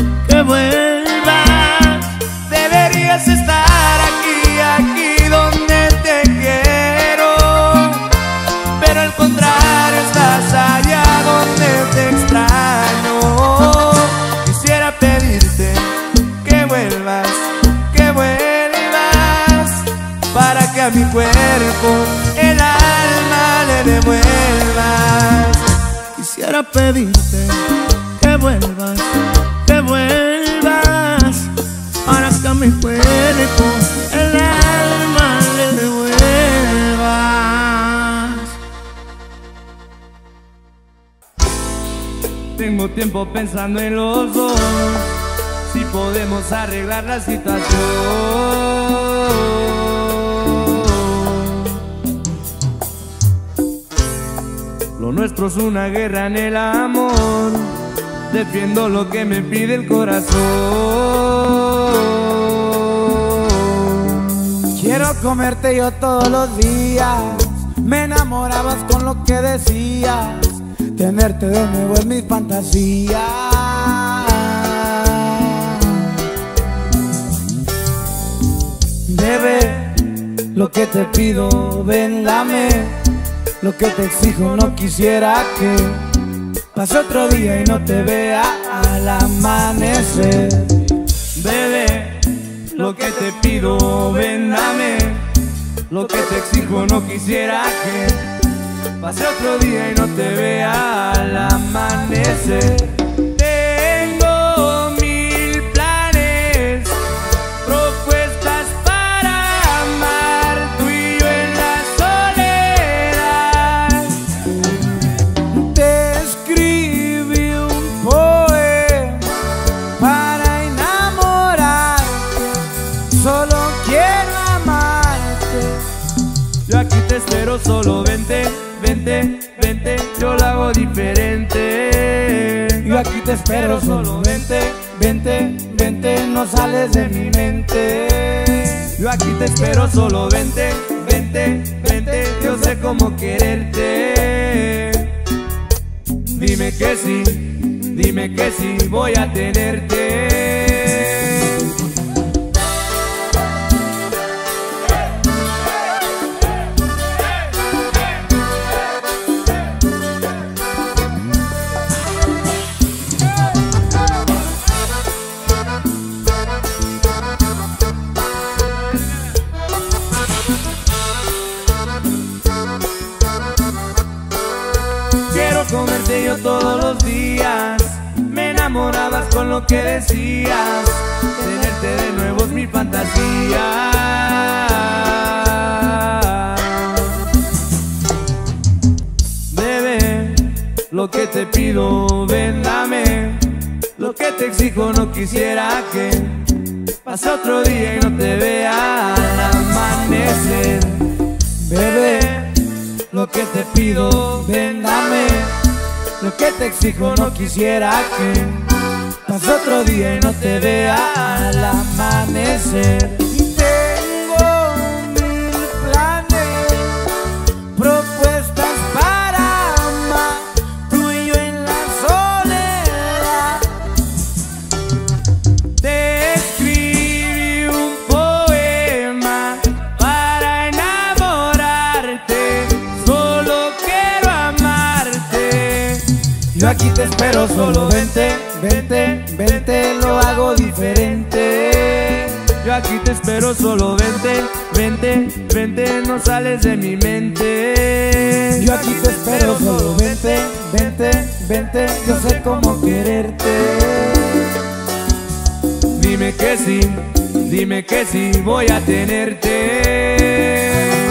Deberías estar aquí donde te quiero, pero al contrario estás allá donde te extraño. Quisiera pedirte que vuelvas, para que a mi cuerpo el alma le devuelvas. Quisiera pedirte que vuelvas, para que a mi cuerpo el alma le devuelvas. Tengo tiempo pensando en los dos, si podemos arreglar la situación. Lo nuestro es una guerra en el amor, defiendo lo que me pide el corazón. Quiero comerte yo todos los días, me enamorabas con lo que decías, tenerte de nuevo es mi fantasía. Bebé, lo que te pido, ven, dame. Lo que te exijo, no quisiera que pase otro día y no te vea al amanecer. Bebé, lo que te pido, ven, dame. Lo que te exijo, no quisiera que pase otro día y no te vea al amanecer. Tengo 1000 planes, propuestas para amar, tú y yo en la soledad. Te escribí un poema para enamorarte, solo quiero amarte. Yo aquí te espero, solo vente, yo lo hago diferente. Yo aquí te espero, solo vente, no sales de mi mente. Yo aquí te espero, solo vente, yo sé cómo quererte. Dime que sí, voy a tenerte. Comerte yo todos los días, me enamorabas con lo que decías, tenerte de nuevo es mi fantasía. Bebé, lo que te pido, ven, dame. Lo que te exijo, no quisiera que pase otro día y no te vea al amanecer. Bebé, lo que te pido, ven, dame. Lo que te exijo, no quisiera que pase otro día y no te vea al amanecer. Tengo 1000 planes, propuestas para amar, tú y yo en la soledad. Te escribí un poema para enamorarte, solo quiero amarte. Yo aquí te espero, solo vente, vente, vente, lo hago diferente. Yo aquí te espero, solo vente, vente, vente, no sales de mi mente. Yo aquí te espero, solo vente, vente, vente, yo sé cómo quererte. Dime que sí, voy a tenerte.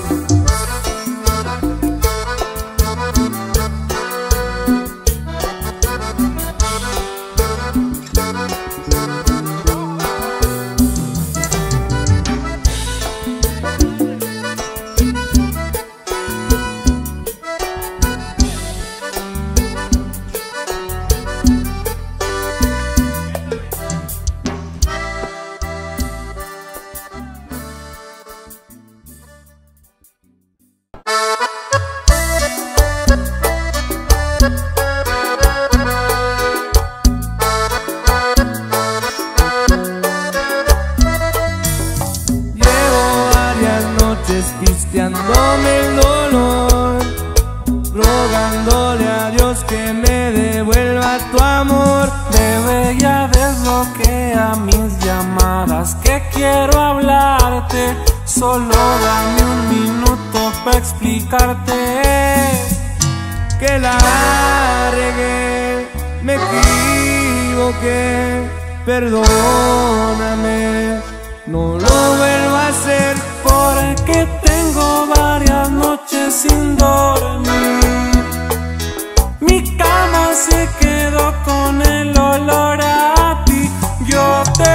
Pisteándome el dolor, rogándole a Dios que me devuelva tu amor. Bebé, ya desbloquea mis llamadas, que quiero hablarte. Solo dame un minuto para explicarte que la regué, me equivoqué, perdóname, no lo vuelvo a hacer. Porque tengo varias noches sin dormir, mi cama se quedó con el olor a ti. Yo te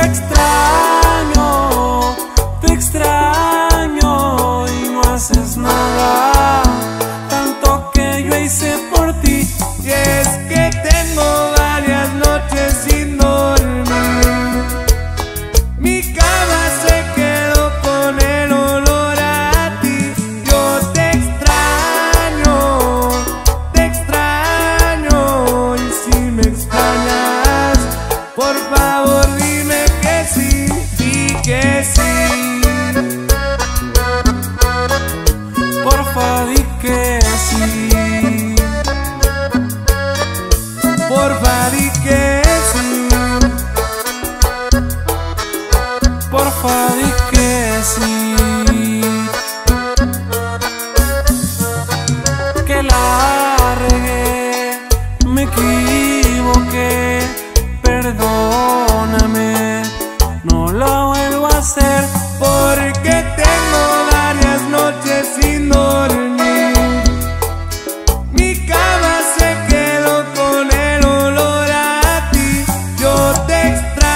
extraño y no haces nada, tanto que yo hice por ti. Y es que tengo varias noches sin dormir, mi cama se quedó con el olor a ti. Yo te extraño, y si me extrañas, por favor dime que sí, di que sí. Porfa, di que sí. Porfa, di que sí. Porfa, di que sí. Que la regué, me equivoqué, perdóname, no lo vuelvo a hacer. Porque tengo varias noches sin dormir, mi cama se quedó con el olor a ti. Yo te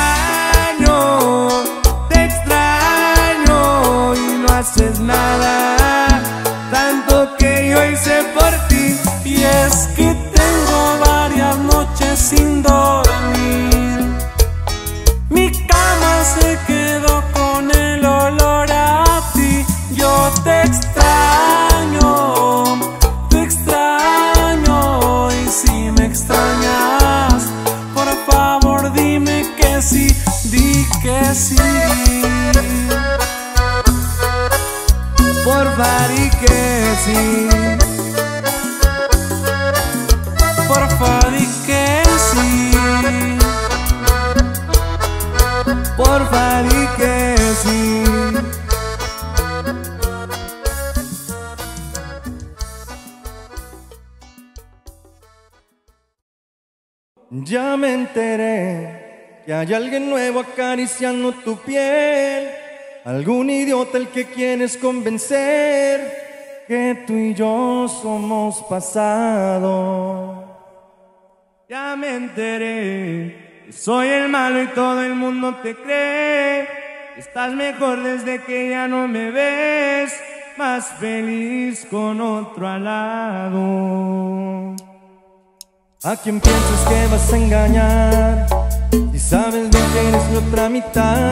extraño y no haces nada, tanto que yo hice por ti. Y es que tengo varias noches sin dormir, mi cama se quedó con el olor a ti. Yo te extraño y si me extrañas, por favor dime que sí, di que sí. Porfa, di que sí. Porfa, di que sí. Porfa, di que sí. Ya me enteré que hay alguien nuevo acariciando tu piel, algún idiota el que quieres convencer que tú y yo somos pasado. Ya me enteré que soy el malo y todo el mundo te cree. Estás mejor desde que ya no me ves, más feliz con otro al lado. ¿A quién piensas que vas a engañar? Si sabes bien que eres mi otra mitad.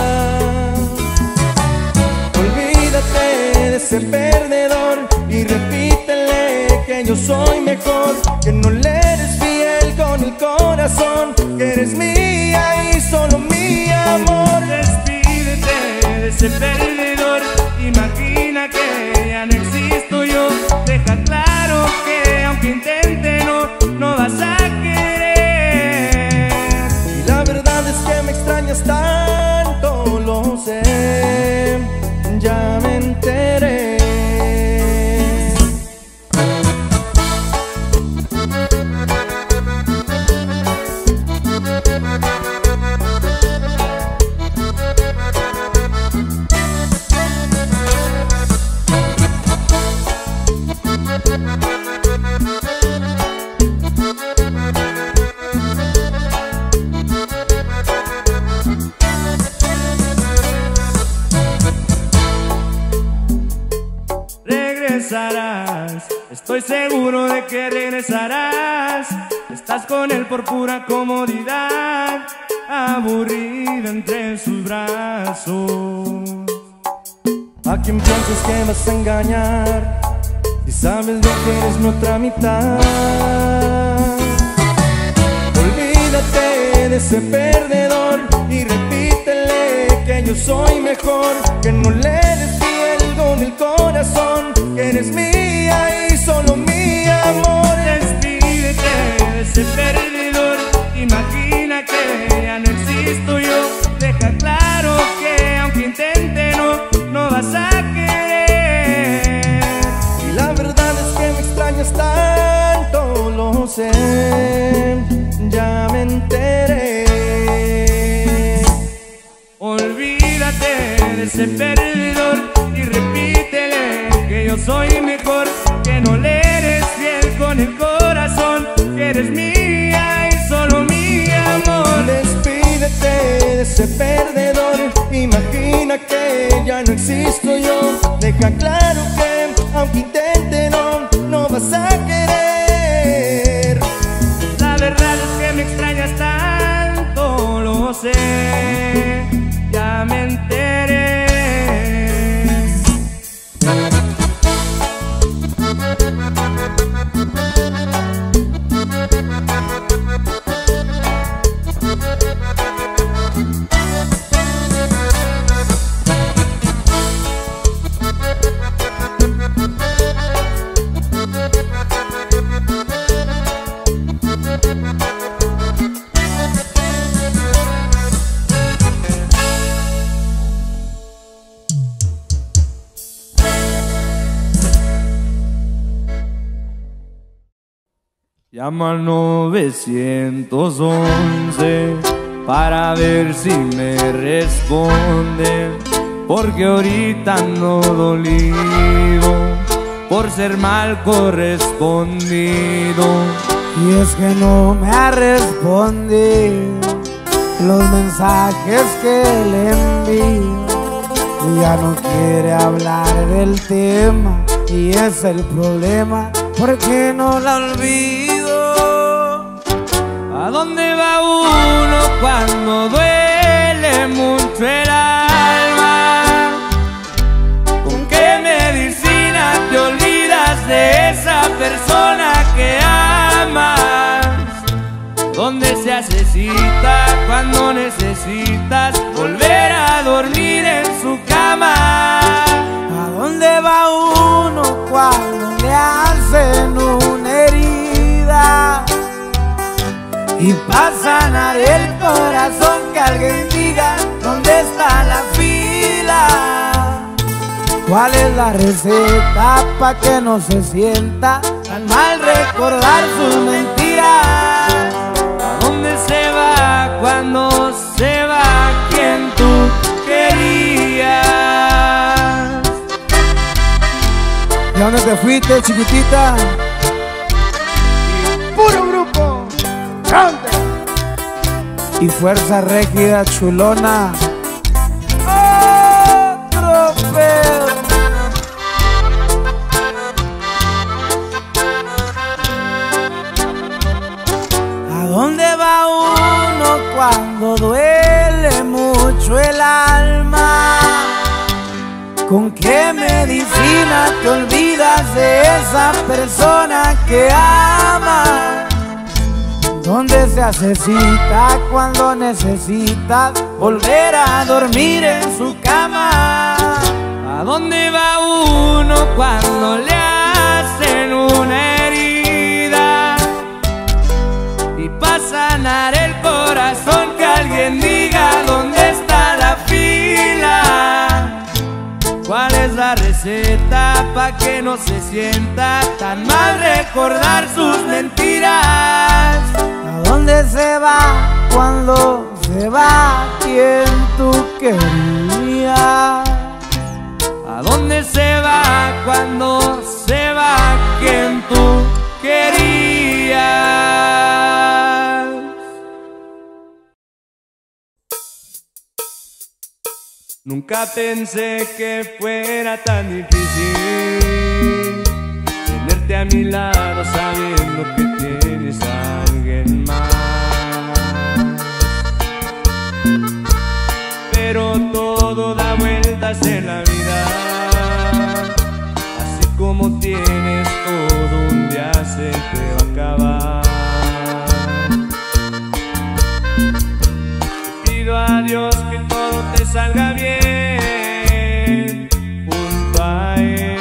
Olvídate de ese perdedor y repítele que yo soy mejor, que no le eres fiel con el corazón, que eres mía y solo mi amor. Despídete de ese perdedor, imagina que ya no existo yo. Deja claro que aunque intente no vas a querer. Y la verdad es que me extrañas tanto, lo sé, ya me enteré. Regresarás, estoy seguro de que regresarás. Estás con él por pura comodidad, aburrida entre sus brazos. ¿A quién piensas que vas a engañar? Si sabes bien que eres mi otra mitad. Olvídate de ese perdedor y repítele que yo soy mejor, que no le eres fiel con el corazón, que eres mía y solo mi amor. Despídete de ese perdedor, imagina que ya no existo yo. Deja claro que aunque intente no vas a querer. Y la verdad es que me extrañas tanto, lo sé, ya me enteré. Olvídate de ese perdedor y repítele que yo soy mejor, que no le eres fiel con el corazón, que eres mía y solo mi amor. Despídete de ese perdedor, imagina que ya no existo yo. Deja claro que aunque intente no vas a querer. La verdad es que me extrañas tanto, lo sé, ya me enteré. Llamo al 911 para ver si me responden, porque ahorita ando dolido por ser mal correspondido. Y es que no me ha respondido los mensajes que le envío, y ya no quiere hablar del tema, y es el problema, porque no la olvido. ¿A dónde va uno cuando duele mucho el alma? ¿Con qué medicina te olvidas de esa persona que amas? ¿Dónde se hace cita cuando necesitas volver a dormir en su cama? ¿A dónde va uno cuando le hacen una herida y pa' sanar el corazón que alguien diga dónde está la fila? ¿Cuál es la receta pa' que no se sienta tan mal recordar sus mentiras? ¿A dónde se va cuando se va quien tú querías? ¿Y a dónde te fuiste, chiquitita? Puro grupo grande. y fuerza rígida chulona. Otro pedo. ¿A dónde va uno cuando duele mucho el alma? ¿Con qué medicina te olvidas de esa persona que amas? ¿Dónde se hace cita cuando necesitas volver a dormir en su cama? ¿A dónde va uno cuando le hacen una herida? Y para sanar el corazón que alguien diga dónde está la fila. ¿Cuál es la receta pa' que no se sienta tan mal recordar sus mentiras? ¿A dónde se va cuando se va quien tú querías? ¿A dónde se va cuando se va quien tú querías? Nunca pensé que fuera tan difícil tenerte a mi lado sabiendo que tienes a alguien más. Pero todo da vueltas en la vida, así como tienes todo un día se te va a acabar. Pido a Dios que todo te salga bien junto a Él.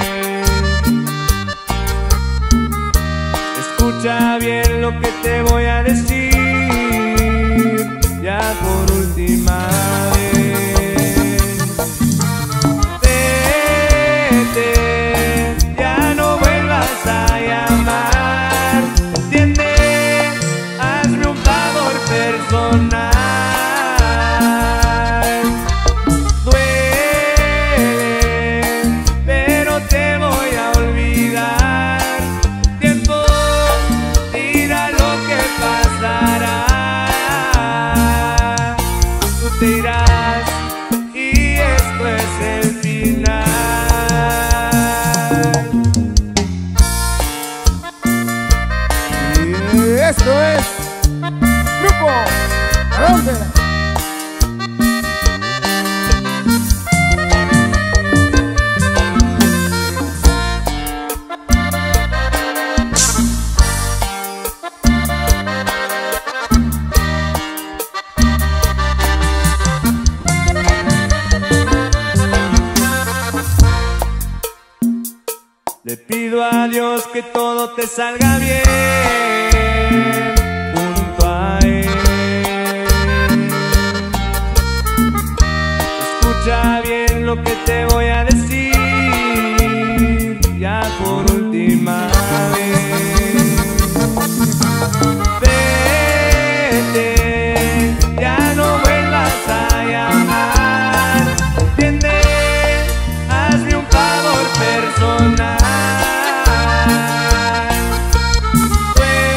Escucha bien lo que te voy a decir, ya por última vez. Vete, ya no vuelvas a llamar, ¿entiendes? Hazme un favor personal. Esto es Grupo Rompe. Le pido a Dios que todo te salga bien junto a Él. Escucha bien lo que te voy a decir, ya por última vez. Vete, ya no vuelvas a llamar, ¿entiendes? Hazme un favor personal. Duele,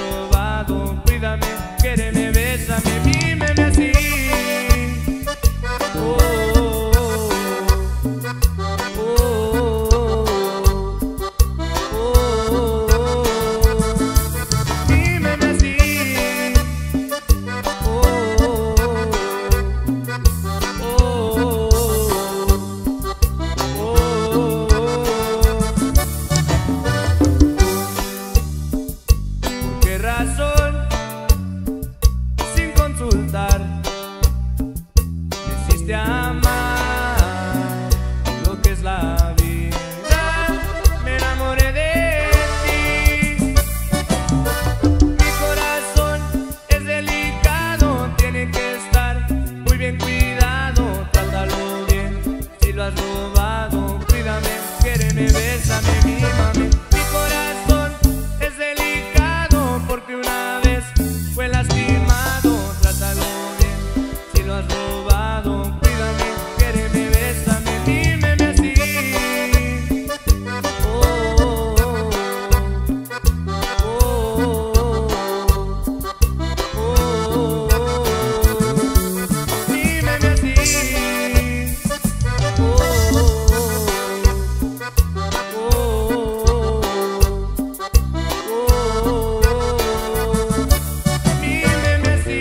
robado, cuídame, quéreme, bésame, mímeme así. Oh, oh, oh, oh, oh, oh, mímeme así. Oh, oh, oh, oh, ¿por qué razón, sin consultar, me hiciste amar lo que es la vida? Me enamoré de ti. Mi corazón es delicado, tiene que estar muy bien cuidado. Trátalo bien, si lo has robado, cuídame, quéreme, bésame, mímame. Mi corazón es delicado porque una vez fue lastimado. Trátalo bien, si lo has robado, cuídame, quéreme, bésame, mímeme así. Oh, oh, oh, oh, oh, oh, mímeme así. Oh, oh, mímeme así.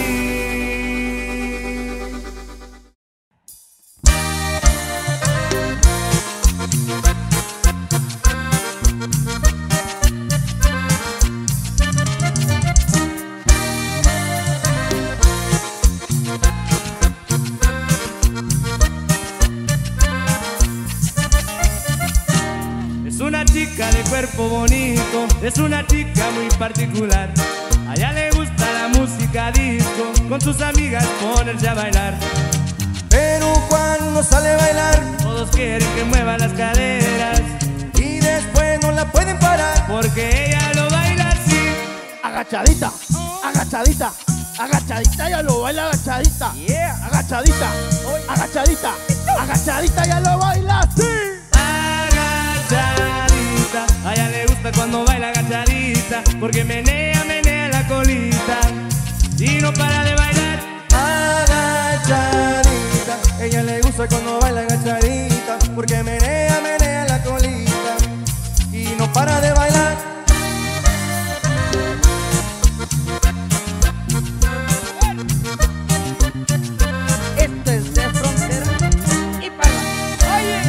Es una chica de cuerpo bonito, es una chica muy particular. A ella le gusta la música disco, con sus amigas ponerse a bailar. Pero cuando sale a bailar Todos quieren que mueva las caderas, y después no la pueden parar, porque ella lo baila así. Agachadita, agachadita, agachadita, ya lo baila agachadita. Agachadita, agachadita, agachadita, ya lo baila así. Agachadita, a ella le gusta cuando baila agachadita, porque menea, menea la colita y no para de bailar. agachadita. Ella le gusta cuando baila agachadita, porque menea, menea la colita y no para de bailar. Esto es de frontera y para. Oye.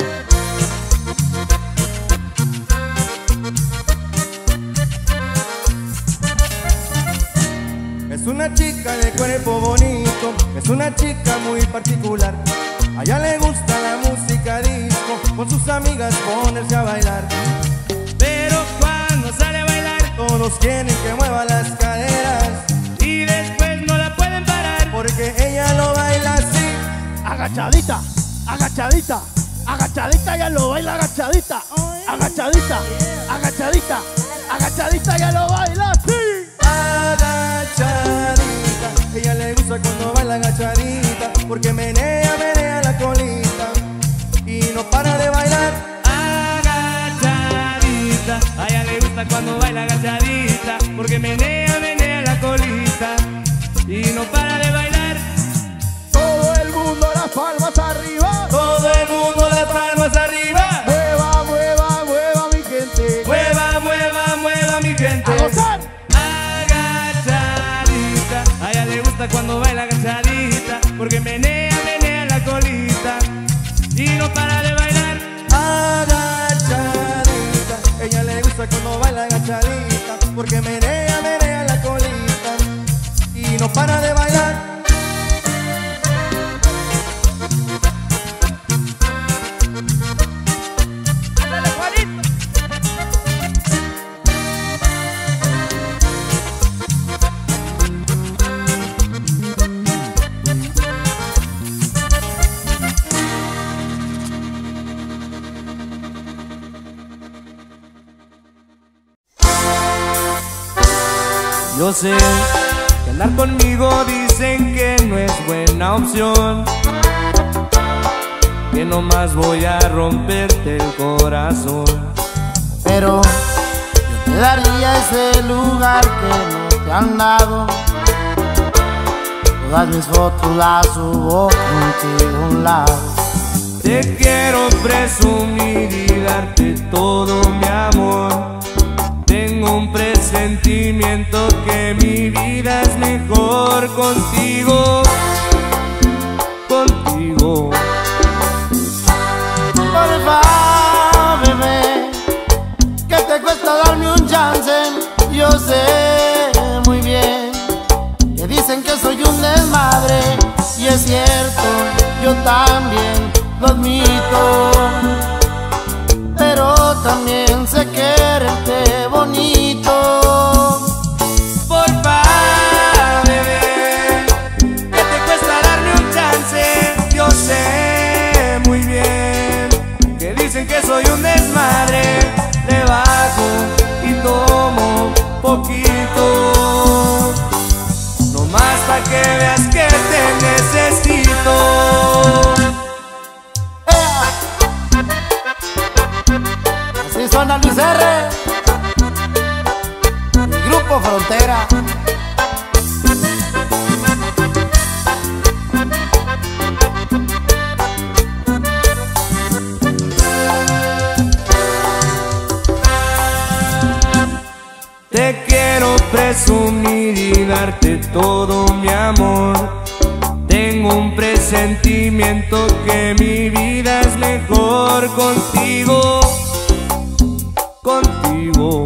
Es una chica de cuerpo bonito, es una chica muy particular. A ella le gusta la música disco, con sus amigas ponerse a bailar. Pero cuando sale a bailar, Todos quieren que mueva las caderas, y después no la pueden parar, porque ella lo baila así. Agachadita, agachadita, agachadita, ya lo baila agachadita. Agachadita, agachadita, agachadita, ya lo baila así. Agachadita, ella le gusta cuando baila agachadita, porque menea, menea la colita y no para de bailar. agachadita, a ella le gusta cuando baila agachadita, porque menea, menea la colita y no para de bailar. Todo el mundo las palmas arriba. Todo el mundo las palmas arriba. Mueva, mueva, mueva mi gente. Mueva, mueva, mueva mi gente. A gozar. Agachadita, a ella le gusta cuando baila agachadita, porque menea, menea la colita y no para de bailar. Agachadita, ella le gusta cuando baila agachadita, porque menea, menea la colita y no para de bailar. Yo sé que andar conmigo dicen que no es buena opción, que nomás voy a romperte el corazón. Pero yo te daría ese lugar que no te han dado. Todas mis fotos las subo contigo a un lado. Te quiero presumir y darte todo mi amor. Tengo un presentimiento que mi vida es mejor contigo, contigo. Porfa, bebé, que te cuesta darme un chance. Yo sé muy bien que dicen que soy un desmadre, y es cierto, yo también lo admito, pero también sé quererte bonito. Porfa, bebé, que te cuesta darme un chance. Yo sé muy bien que dicen que soy un desmadre. Le bajo y tomo poquito, nomás pa' que veas que te necesito. Así suena Luis R, el Grupo Frontera. Te quiero presumir y darte todo mi amor. Tengo un presentimiento que mi vida es mejor contigo, contigo.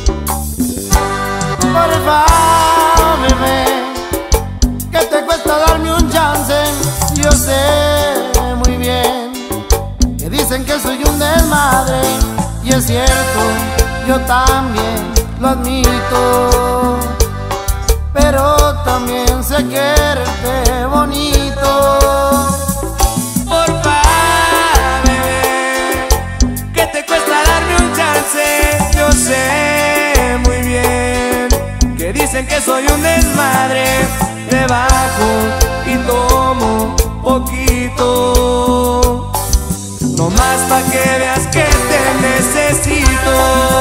Porfa, bebé, que te cuesta darme un chance. Yo sé muy bien que dicen que soy un desmadre, y es cierto, yo también lo admito, pero también sé quererte bonito. Porfa, bebé, que te cuesta darme un chance. Yo sé muy bien que dicen que soy un desmadre. Te bajo y tomo poquito, nomás pa' que veas que te necesito.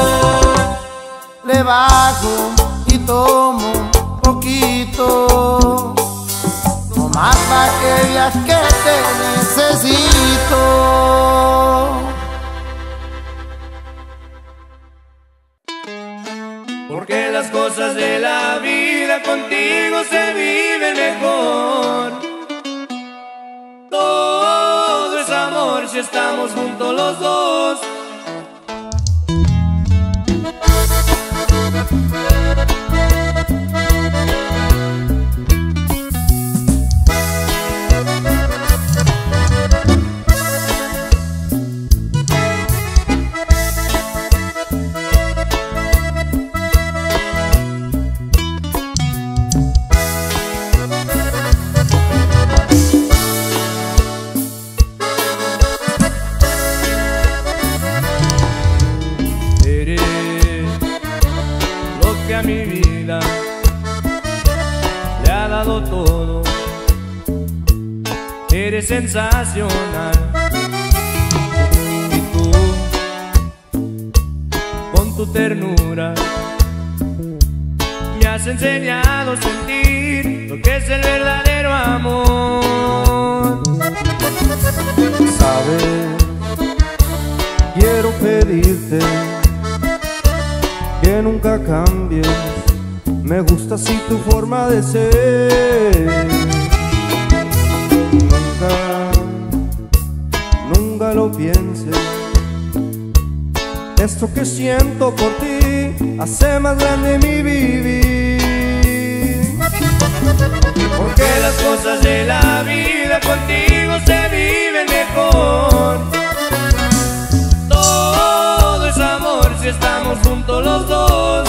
Le bajo y tomo poquito, nomás pa' que veas que te necesito. Porque las cosas de la vida contigo se viven mejor. Todo es amor si estamos juntos los dos. A mi vida le ha dado todo. Eres sensacional. Y tú, con tu ternura, me has enseñado a sentir lo que es el verdadero amor. Sabes, quiero pedirte que nunca cambies, me gusta así tu forma de ser. Nunca lo pienses, esto que siento por ti hace más grande mi vivir. Porque las cosas de la vida contigo se viven mejor. Todo es amor si estamos juntos los dos.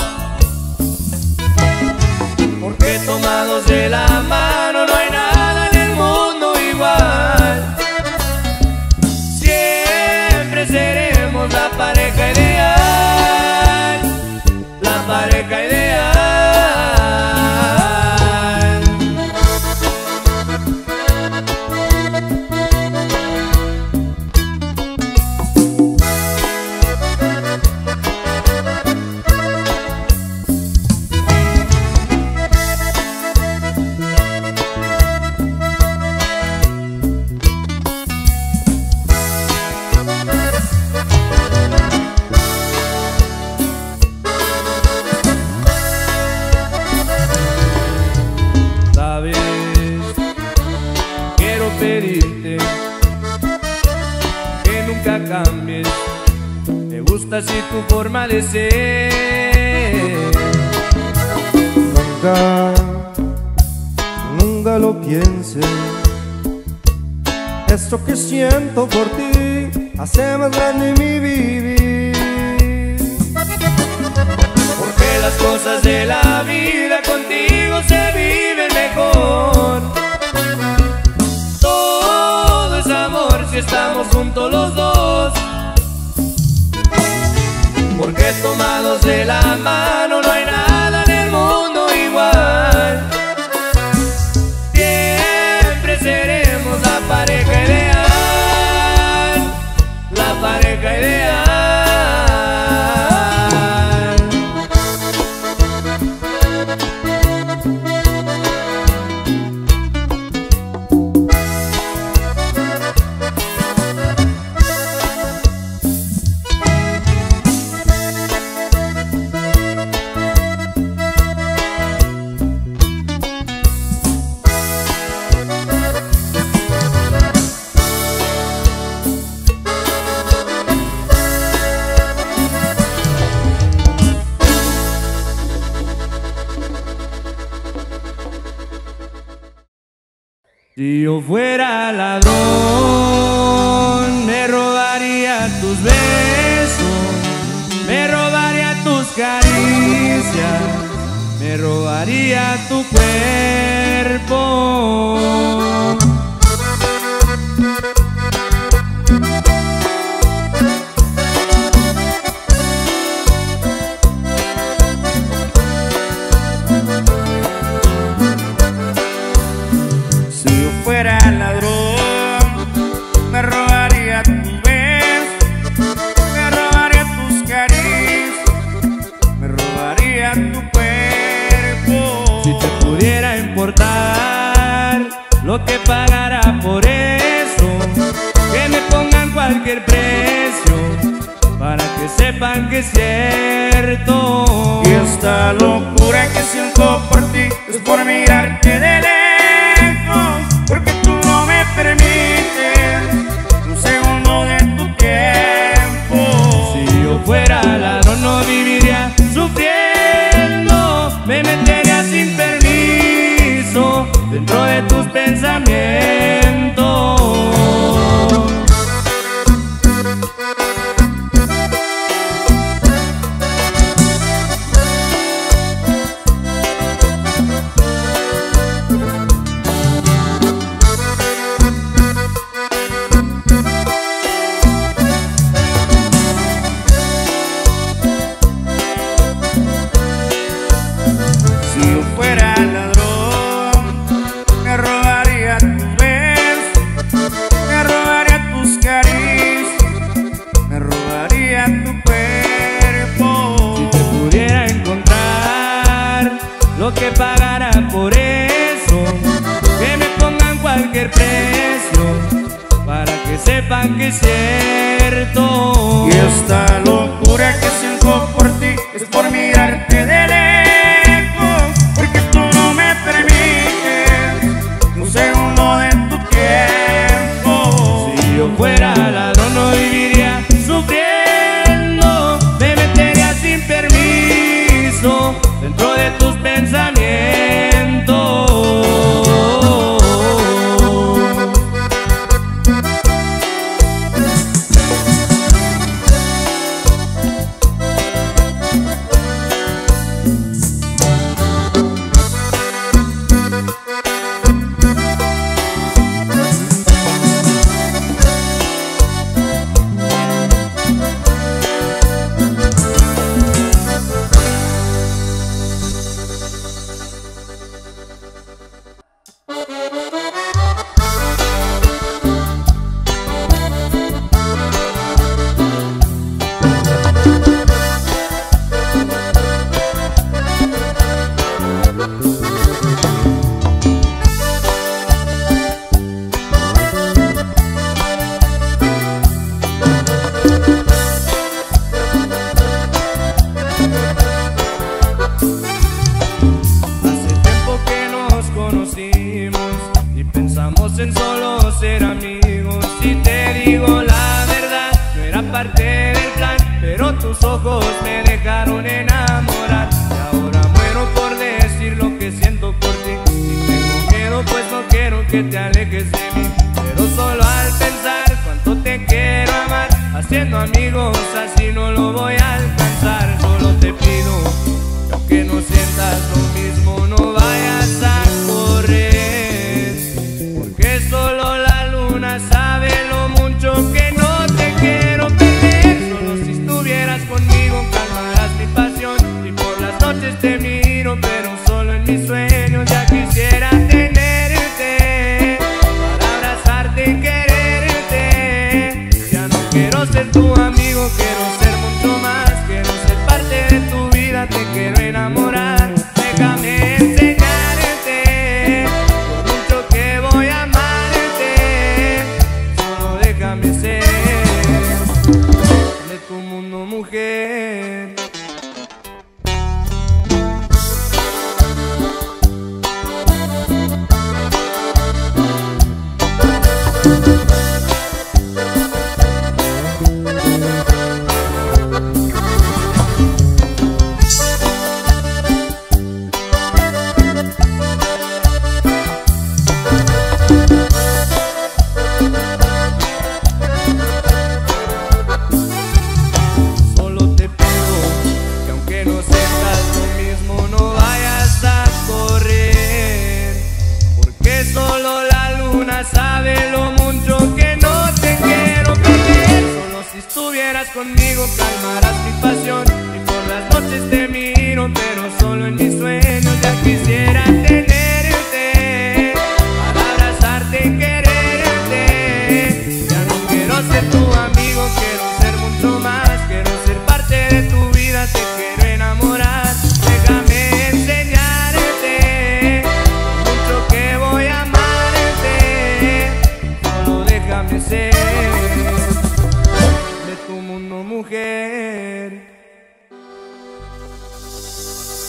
Porque tomados de la mano no hay nada en el mundo igual. Siempre seremos la pareja ideal, la pareja ideal. pedirte que nunca cambies. Me gusta así tu forma de ser. Nunca lo pienses. Esto que siento por ti hace más grande mi vivir. Porque las cosas de la vida contigo se viven mejor. Todo es amor si estamos juntos los dos. Porque tomados de la mano no hay nada en el mundo igual. Siempre seremos la pareja ideal, la pareja ideal. Si yo fuera ladrón, me robaría tus besos, me robaría tus caricias, me robaría tu cuerpo. Fuera ladrón, me robaría tus besos, me robaría tus caricias, me robaría tu cuerpo. Si te pudiera importar lo que pagara por eso, que me pongan cualquier precio para que sepan que es cierto. Y esta locura que siento por ti es por mirarte de lejos. Porque tú no me permites un segundo de tu tiempo. Si yo fuera ladrón no viviría sufriendo, me metería sin permiso dentro de tus pensamientos. Lo que pagara por eso, que me pongan cualquier precio para que sepan que es cierto. Y esta locura que siento por ti es por mirarte de lejos. Porque tú no me permites un segundo de tu tiempo. Si yo fuera ladrón no viviría sufriendo, me metería sin permiso dentro de tus pensamientos. basamos en solo ser amigos. Si te digo la verdad, no era parte del plan, pero tus ojos me dejaron enamorar. Y ahora muero por decir lo que siento por ti, y tengo miedo pues no quiero que te alejes de mí. Pero solo al pensar cuánto te quiero amar, haciendo amigos así no lo voy a alcanzar. Solo te pido que aunque no sientas lo mismo, no vayas a correr, porque solo la luna sabe lo mucho que no te quiero perder. Solo si estuvieras conmigo calmarás mi pasión, y por las noches te miro, pero solo en mis sueños. Ya quisiera tenerte para abrazarte y quererte. Ya no quiero ser tu amigo, quiero ser mucho más. Quiero ser parte de tu vida, te quiero enamorar. Déjame enseñarte lo mucho que voy a amarte. Solo déjame ser de tu mundo, mujer. Sabe lo mucho que no te quiero perder. Solo si estuvieras conmigo calmarás mi pasión, y por las noches te miro, pero solo en mis sueños. Ya quisiera tenerte para abrazarte y quererte. Ya no quiero ser tu amigo, quiero ser mucho más. Quiero ser parte de tu vida, te quiero enamorar. Déjame enseñarte lo mucho que voy a amar. Déjame ser de tu mundo, mujer.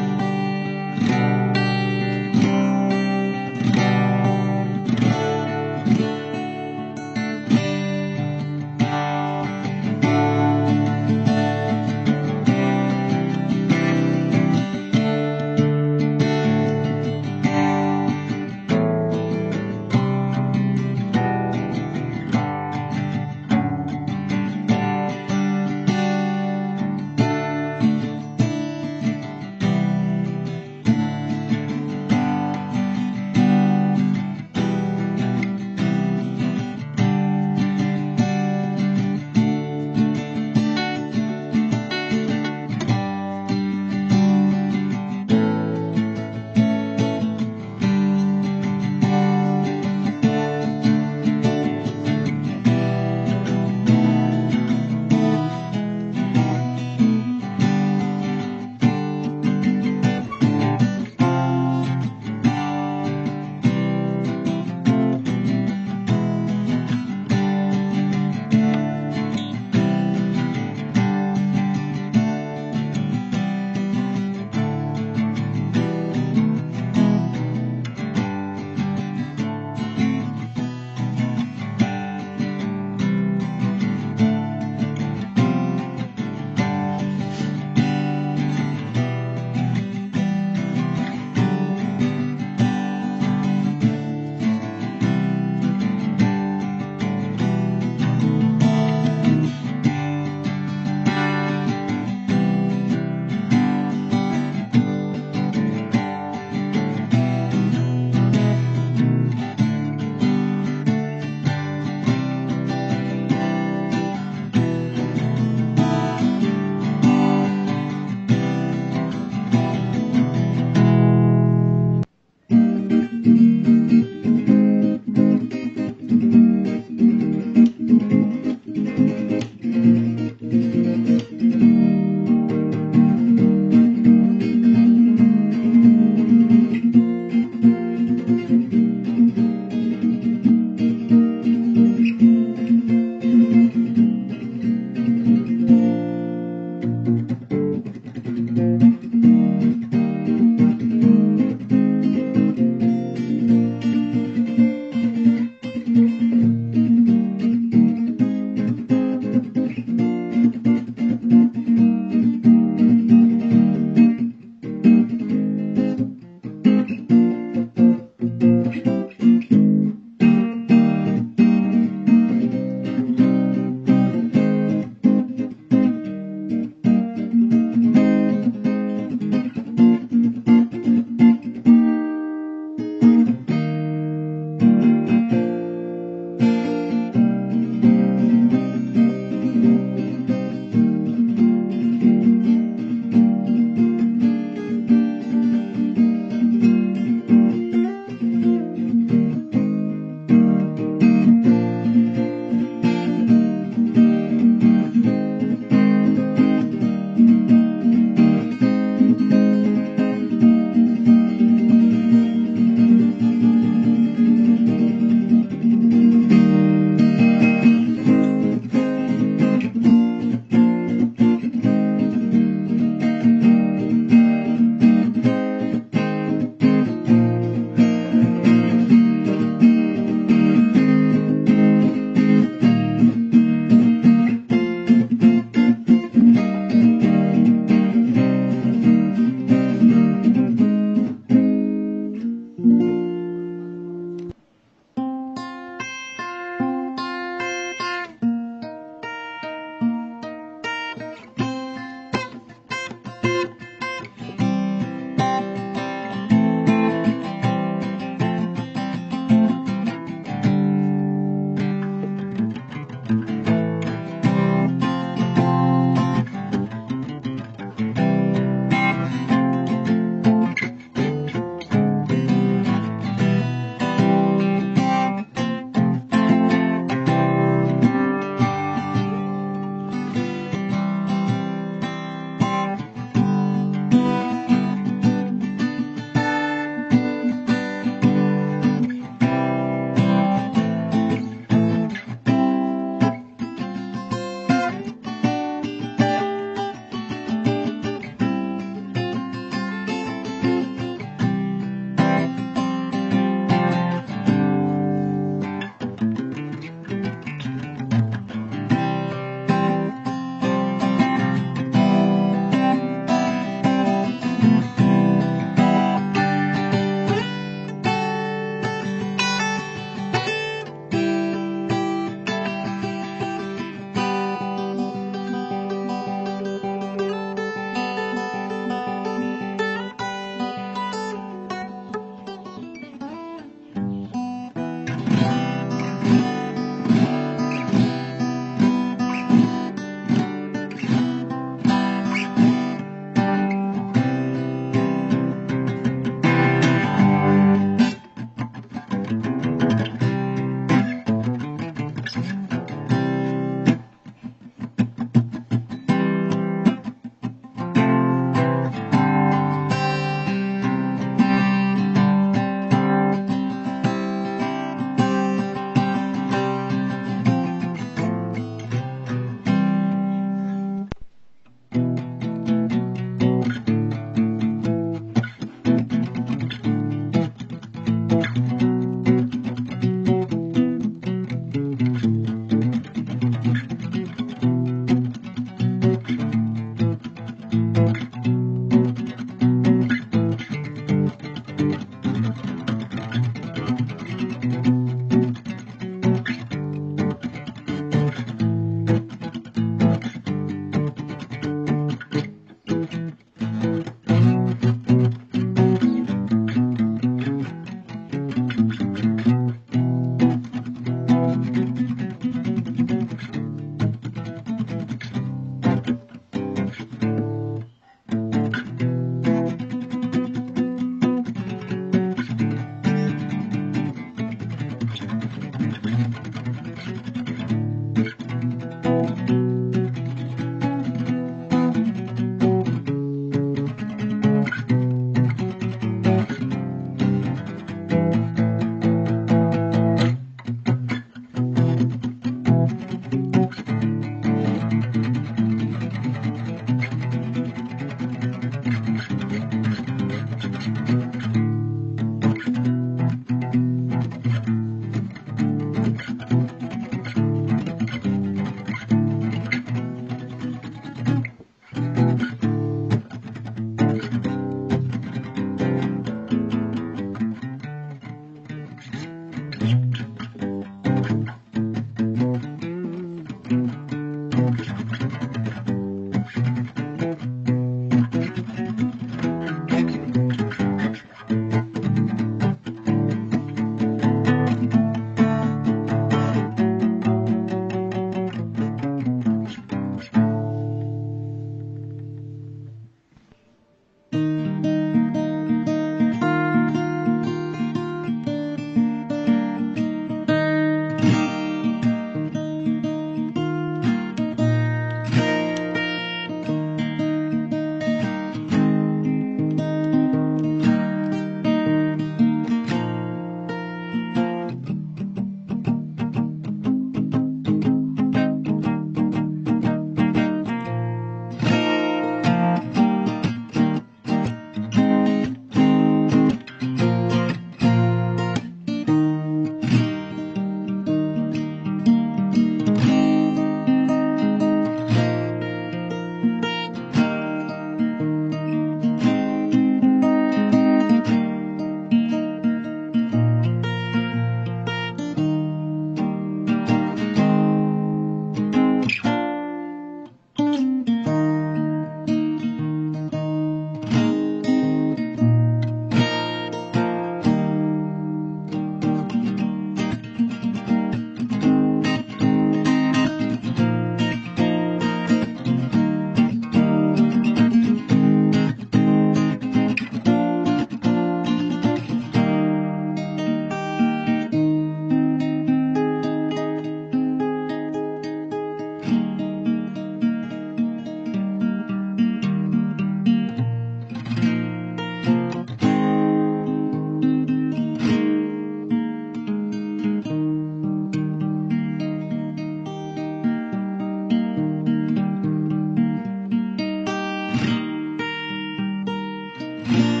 Thank you.